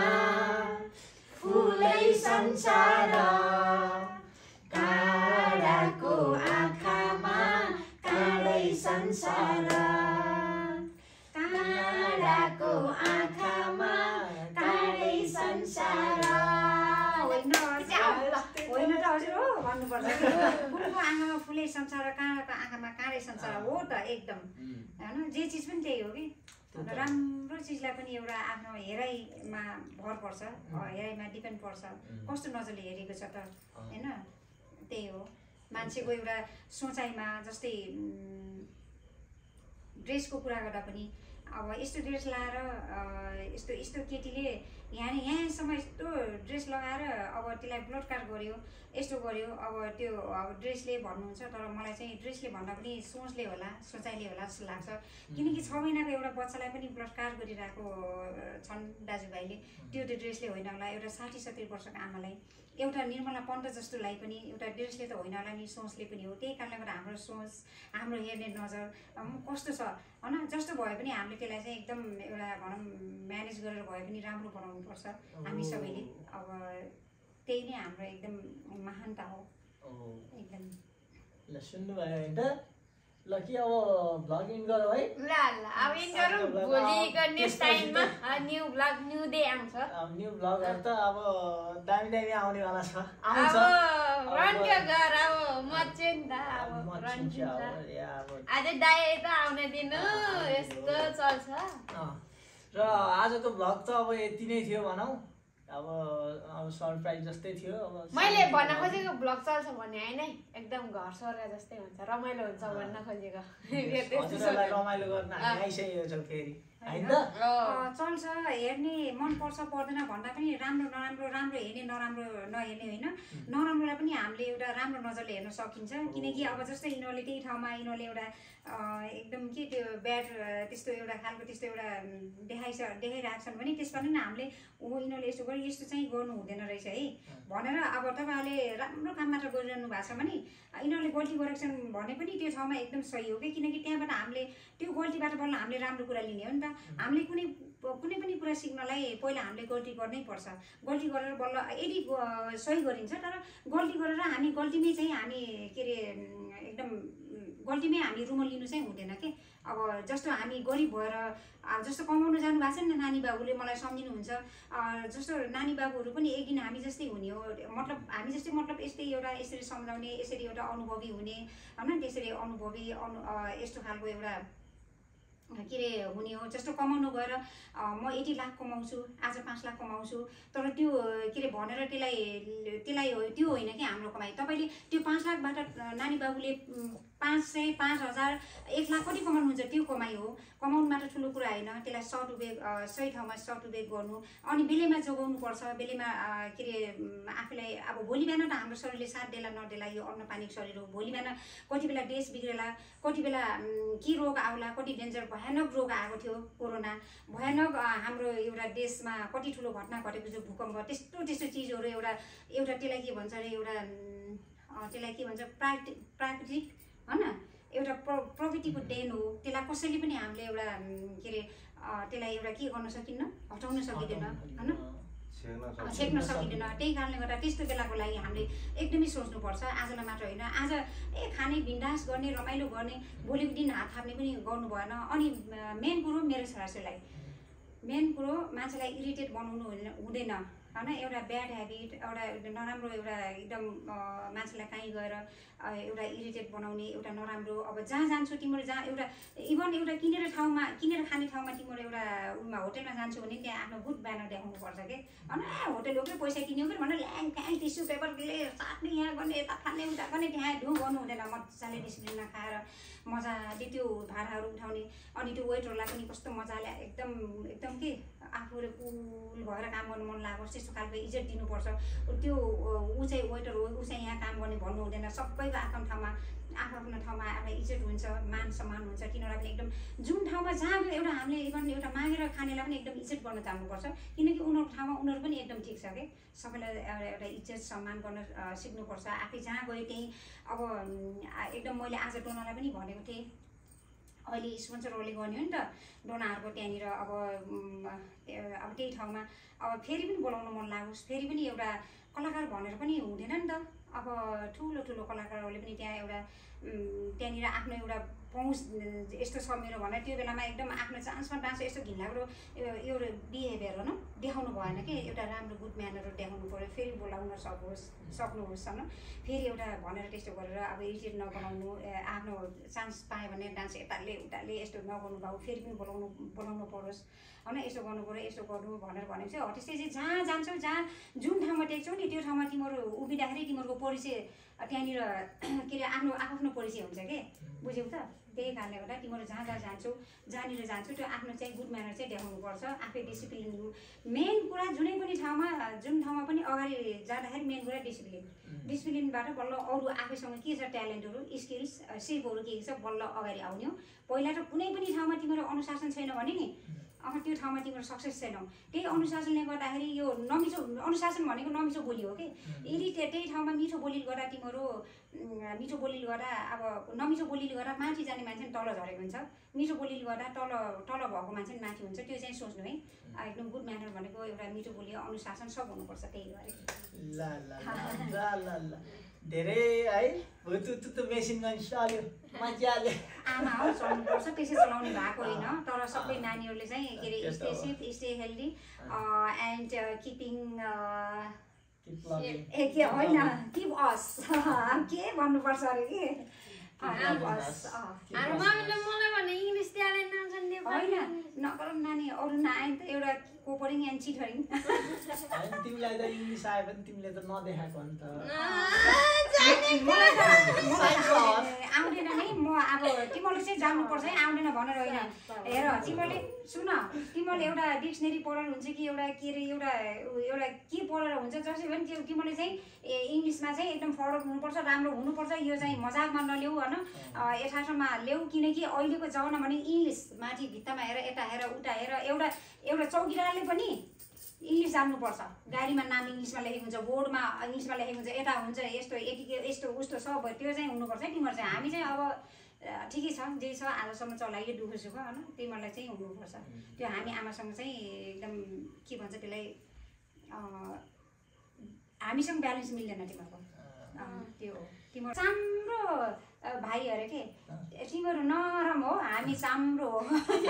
फुलै संसार काँडाको आँखामा काँडै संसार काँडाको आँखामा काँडै संसार होइन होइन त हजुर हो भन्नुपर्छ फुलको आँखामा फुलै संसार काँडाको आँखामा काँडै संसार हो त एकदम होइन जे चिज पनि त्यही हो कि राम्रो चिजलाई पनि एउटा आफ्नो हेराइमा भर पर्छ हेराइमा डिपेन्ड पर्छ कस्तो नजरले हेरेको छ त होइन त्यही हो मान्छेको एउटा सोचाइमा जस्तै ड्रेसको कुरा गर्दा पनि अब यस्तो ड्रेस लगाएर यस्तो यस्तो केटीले यहाँ यहाँसम्म यस्तो ड्रेस लगाएर अब त्यसलाई ब्लडकास्ट गर्यो यस्तो गर्यो अब त्यो अब ड्रेसले भन्नुहुन्छ तर मलाई चाहिँ ड्रेसले भन्दा पनि सोचले होला सोचाइले होला जस्तो लाग्छ किनकि छ महिनाको एउटा बच्चालाई पनि ब्लडकास्ट गरिरहेको छन् दाजुभाइले त्यो त्यो ड्रेसले होइन होला एउटा साठी सत्तरी वर्षको आमालाई एउटा निर्मला पन्त जस्तोलाई पनि एउटा ड्रेसले त होइन होला नि सोचले पनि हो त्यही कारणले गर्दा हाम्रो सोच हाम्रो हेर्ने नजर कस्तो छ होइन जस्तो भए पनि हामीले त्यसलाई चाहिँ एकदम एउटा भनौँ म्यानेज गरेर भए पनि राम्रो बनाउनुपर्छ हामी सबैले अब त्यही नै हाम्रो एकदम महानता हो एकदम ल सुन्नुभयो होइन त ल कि अब भ्लग इन गरौँ है ल ल अब इन गरौँ भोलिको नेक्स्ट टाइममा न्यू भ्लग न्यू डे आउँछ न्यू भ्लगहरू त अब दामी दामी आउनेवाला छ अब आउँछ रन्क्यो गर अब मचे नि त अब रन्किन्छ आज दाइ त आउन दिनु यस्तो चल्छ र आजको भ्लग त अब यति नै थियो भनौँ अब अब सरप्राइज जस्तै थियो अब मैले भन्न खोजेको भ्लग चल्छ भन्ने होइन है एकदम घर स्वर्ग जस्तै हुन्छ रमाइलो हुन्छ भन्न खोजेको हजुरहरूलाई रमाइलो गर्न हामी आइसकेको छौँ फेरि होइन त चल्छ हेर्ने मनपर्छ पर्दैन भन्दा पनि राम्रो नराम्रो राम्रो हेर्ने नराम्रो नहेर्ने होइन नराम्रोलाई पनि हामीले एउटा राम्रो नजरले हेर्न सकिन्छ किनकि अब जस्तै यिनीहरूले त्यही ठाउँमा यिनीहरूले एउटा एकदम के त्यो ब्याड त्यस्तो एउटा खालको त्यस्तो एउटा देखाइस देखाइरहेको छन् भने त्यसमा पनि हामीले ओ यिनीहरूले यस्तो गरे यस्तो चाहिँ गर्नु हुँदैन रहेछ है भनेर अब तपाईँहरूले राम्रो काम मात्र गरिरहनु भएको छ भने यिनीहरूले गल्ती गरेको छन् भने पनि त्यो ठाउँमा एकदम सही हो कि किनकि त्यहाँबाट हामीले त्यो गल्तीबाट बल्ल हामीले राम्रो कुरा लिने हो नि त हामीले कुनै कुनै पनि कुरा सिक्नलाई पहिला हामीले गल्ती गर्नै पर्छ गल्ती गरेर बल्ल यदि सही गरिन्छ तर गल्ती गरेर हामी गल्तीमै चाहिँ हामी के अरे एकदम गल्तीमै हामी रुमल लिनु चाहिँ हुँदैन के अब जस्तो हामी गरिब भएर जस्तो कमाउनु जानु भएको छ नि नानी बाबुले मलाई सम्झिनुहुन्छ जस्तो नानी बाबुहरू पनि एक दिन हामी जस्तै हुने हो मतलब हामी जस्तै मतलब यस्तै एउटा यसरी सम्झाउने यसरी एउटा अनुभवी हुने होइन त्यसरी अनुभवी अनु यस्तो खालको एउटा के अरे हुने हो जस्तो कमाउनु गएर म यति लाख कमाउँछु आज पाँच लाख कमाउँछु तर त्यो के अरे भनेर त्यसलाई त्यसलाई त्यो होइन कि हाम्रो कमाइ तपाईँले त्यो पाँच लाखबाट नानी बाबुले पाँच सय पाँच हजार एक लाख कति कमाउनुहुन्छ त्यो कमाइ हो कमाउनु मात्र ठुलो कुरा होइन त्यसलाई सदुपयोग सही ठाउँमा सदुपयोग गर्नु अनि बेलैमा जोगाउनु पर्छ बेलैमा के अरे आफूलाई अब भोलि बिहान त हाम्रो शरीरले साथ देला नदेला यो अन्न पानीको शरीर हो भोलि बिहान कति बेला देश बिग्रेला कति बेला के रोग आउला कति डेन्जर भयानक रोग आएको थियो कोरोना भयानक हाम्रो एउटा देशमा कति ठुलो घटना घटेको छ भूकम्प त्यस्तो त्यस्तो चिजहरू एउटा एउटा त्यसलाई के भन्छ अरे एउटा त्यसलाई के भन्छ प्राकृतिक प्राकृतिक होइन एउटा प्र प्रकृतिको देन हो त्यसलाई कसैले पनि हामीले एउटा के अरे त्यसलाई एउटा के गर्न सकिन्न हटाउन सकिँदैन होइन छेक्न सकिँदैन त्यही कारणले गर्दा त्यस्तो बेलाको लागि हामीले एकदमै सोच्नुपर्छ आजलाई मात्र होइन आज ए खाने बिन्दास गर्ने रमाइलो गर्ने भोलिको दिन हात थाप्ने पनि गर्नु भएन अनि मेन कुरो मेरो छोराछोरीलाई मेन कुरो मान्छेलाई इरिटेट बनाउनु हुँदैन होइन एउटा ब्याड ह्याबिट एउटा नराम्रो एउटा एकदम मान्छेलाई कहीँ गएर एउटा इरिटेट बनाउने एउटा नराम्रो अब जहाँ जान्छु तिमीहरू जहाँ एउटा इभन एउटा किनेर ठाउँमा किनेर खाने ठाउँमा तिमीहरू एउटा उमा होटेलमा जान्छु भने त्यहाँ आफ्नो गुड ब्यानर देखाउनु पर्छ कि होइन होटेल हो कि पैसा किन्यो कि भनेर ल्याङ फ्याङ टिस्यु पेपरले साट्ने यहाँ गर्ने यता फाल्ने उता गर्ने त्यहाँ ढुङ गर्नु हुँदैन मजाले डिसिप्लिनमा खाएर मजाले त्यो भाडाहरू उठाउने अनि त्यो वेटरलाई पनि कस्तो मजाले एकदम एकदम के आफूले कुल भएर काम गर्नु मन लागोस् त्यस्तो खालको इज्जत दिनुपर्छ त्यो ऊ चाहिँ वेटर हो ऊ चाहिँ यहाँ काम गर्ने भन्नु हुँदैन सबैको आफ्नो ठाउँमा आफ्नो आफ्नो ठाउँमा आफूलाई इज्जत हुन्छ मान सम्मान हुन्छ तिनीहरूलाई पनि एकदम जुन ठाउँमा जहाँ एउटा हामीले इभन एउटा मागेर खानेलाई पनि एकदम इज्जत गर्न चाहनुपर्छ किनकि उनीहरूको ठाउँमा उनीहरू पनि एकदम ठिक छ कि सबैलाई एउटा एउटा इज्जत सम्मान गर्न सिक्नुपर्छ आफै जहाँ गयो त्यहीँ अब एकदम मैले आज डोनालाई पनि भनेको थिएँ अहिले स्पोन्सरहरूले गर्ने हो नि त डोनाहरूको त्यहाँनिर अब अब त्यही ठाउँमा अब फेरि पनि बोलाउन मन लागोस् फेरि पनि एउटा कलाकार भनेर पनि हुँदैन नि त अब ठुलो ठुलो कलाकारहरूले पनि त्यहाँ एउटा त्यहाँनिर आफ्नो एउटा पहुँच यस्तो छ मेरो भनेर त्यो बेलामा एकदम आफ्नो चान्समा डान्स यस्तो घिनलाग्दो एउटा बिहेभियर हो न देखाउनु भएन कि एउटा राम्रो गुड म्यानहरू देखाउनु पऱ्यो फेरि बोलाउन सकोस् सक्नुहोस् होइन फेरि एउटा भनेर त्यस्तो गरेर अब इरिटेट नबनाउनु आफ्नो चान्स पायो भने डान्स यताले उताले यस्तो नगर्नु भाउ फेरि पनि बोलाउनु बोलाउनु परोस् होइन यस्तो गर्नु पऱ्यो यस्तो गर्नु भनेर भनेको चाहिँ हो त्यस्तै चाहिँ जहाँ जान्छौ जहाँ जुन ठाउँमा टेक्छौ नि त्यो ठाउँमा तिमीहरू उभिँदाखेरि तिमीहरूको परिचय त्यहाँनिर के अरे आफ्नो आफ्नो परिचय हुन्छ कि बुझ्यौ त त्यही कारणले गर्दा तिमीहरू जहाँ जहाँ जान्छौ जहाँनिर जान्छौ त्यो आफ्नो चाहिँ गुड म्यानर चाहिँ देखाउनुपर्छ आफै डिसिप्लिन मेन कुरा जुनै पनि ठाउँमा जुन ठाउँमा पनि अगाडि जाँदाखेरि मेन कुरा डिसिप्लिन डिसिप्लिनबाट बल्ल अरू आफैसँग के छ ट्यालेन्टहरू स्किल्स सिपहरू के छ बल्ल अगाडि आउने हो पहिला त कुनै पनि ठाउँमा तिमीहरू अनुशासन छैन भने नि अब त्यो ठाउँमा तिमीहरू सक्सेस छैनौ त्यही अनुशासनले गर्दाखेरि यो नमिठो अनुशासन भनेको नमिठो बोली हो कि यदि त्यही ठाउँमा मिठो बोलीले गर्दा तिमीहरू मिठो बोलीले गर्दा अब नमिठो बोलीले गर्दा माथि जाने मान्छे तल झरेको हुन्छ मिठो बोलीले गर्दा तल तल भएको मान्छे माथि हुन्छ त्यो चाहिँ सोच्नु है एकदम गुड म्यानर भनेको एउटा मिठो बोली अनुशासन सब हुनुपर्छ त्यही भएर ल ल ल ल धेरै है भुतुतुतु मेसिन गन चल्यो मजाले आमा हो चलाउनुपर्छ त्यसै चलाउनु भएको होइन तर सबै नानीहरूले चाहिँ के अरे stay safe stay healthy and keeping ए के होइन किप अस के भन्नुपर्छ अरे कि हाम्रो मम्मीले मलाई भने इङ्ग्लिस ट्यालेन्ट नाउँछ नेपाली होइन नगर नानी अरू नआए त एउटा कोपरिङ एन्ड चिठरिङ तिमीलाई त इङ्ग्लिस आयो भने तिमीले त नदेखाएको नि त आउँदैन नै म अब तिमीहरूले चाहिँ जान्नुपर्छ है आउँदैन भनेर होइन हेर तिमीहरूले सुन तिमीहरूले एउटा डिक्सनेरी पढेर हुन्छ कि एउटा के अरे एउटा एउटा के पढेर हुन्छ जसै पनि त्यो तिमीहरूले चाहिँ इङ्ग्लिसमा चाहिँ एकदम फरक हुनुपर्छ राम्रो हुनुपर्छ यो चाहिँ मजाकमा नल्याऊ होइन यथार्थमा ल्याऊ किनकि अहिलेको जमाना भने इङ्ग्लिस माथि भित्तामा हेर यता हेर उता हेर एउटा एउटा चौकीदारले पनि इङ्ग्लिस जान्नुपर्छ गाडीमा नाम इङ्ग्लिसमा लेखेको हुन्छ बोर्डमा इङ्ग्लिसमा लेखेको हुन्छ यता हुन्छ यस्तो यति यस्तो उस्तो सब त्यो चाहिँ हुनुपर्छ है तिमीहरू चाहिँ हामी चाहिँ अब ठिकै छ जे छ आजसम्म चलाइयो दुःख सुख होइन तिमीहरूलाई चाहिँ हुनुपर्छ त्यो हामी आमासँग चाहिँ एकदम के भन्छ त्यसलाई हामीसँग ब्यालेन्स मिल्दैन तिमीहरूको त्यो तिम्रो राम्रो भाइ अरे के तिमीहरू नरम हो हामी चाम्रो हो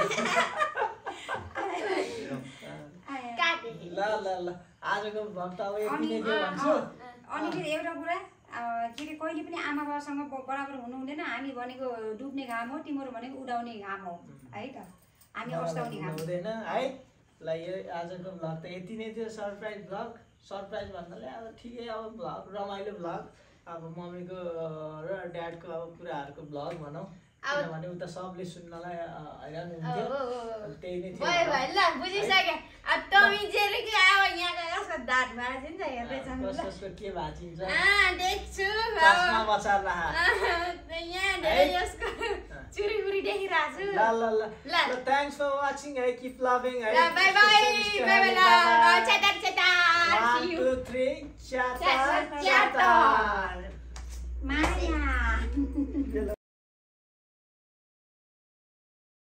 ल ल ल आजको भ्लग त अब यति नै थियो भन्छु अनि फेरि एउटा कुरा के अरे कहिले पनि आमा बाबासँग बराबर हुनु हुँदैन हामी भनेको डुब्ने घाम हो तिमीहरू भनेको उडाउने घाम हो है त हामी अस्ताउने घाम हुँदैन है ल यो आजको भ्लग त यति नै थियो सरप्राइज भ्लग सरप्राइज भन्नाले अब ठिकै अब भ्लग रमाइलो भ्लग अब मम्मीको र ड्याडको अब कुराहरूको भ्लग भनौँ किनभने उता सबले सुन्नलाई हैरान हुन्थ्यो त्यही नै थियो भयो भयो ल बुझिसक्यो अब टमी जेरी के अब यहाँको कसको दाँत भाँचिन्छ हेर्दैछ कसको के भाँचिन्छ देख्छु चस्मा बचार राख यहाँ धेरै यसको चुरीबुरी देखिरहेको छु ल ल ल ल थ्याङ्क्स फर वाचिङ है किप लभिङ है bye bye bye bye chatter chatter one two three chatter chatter माया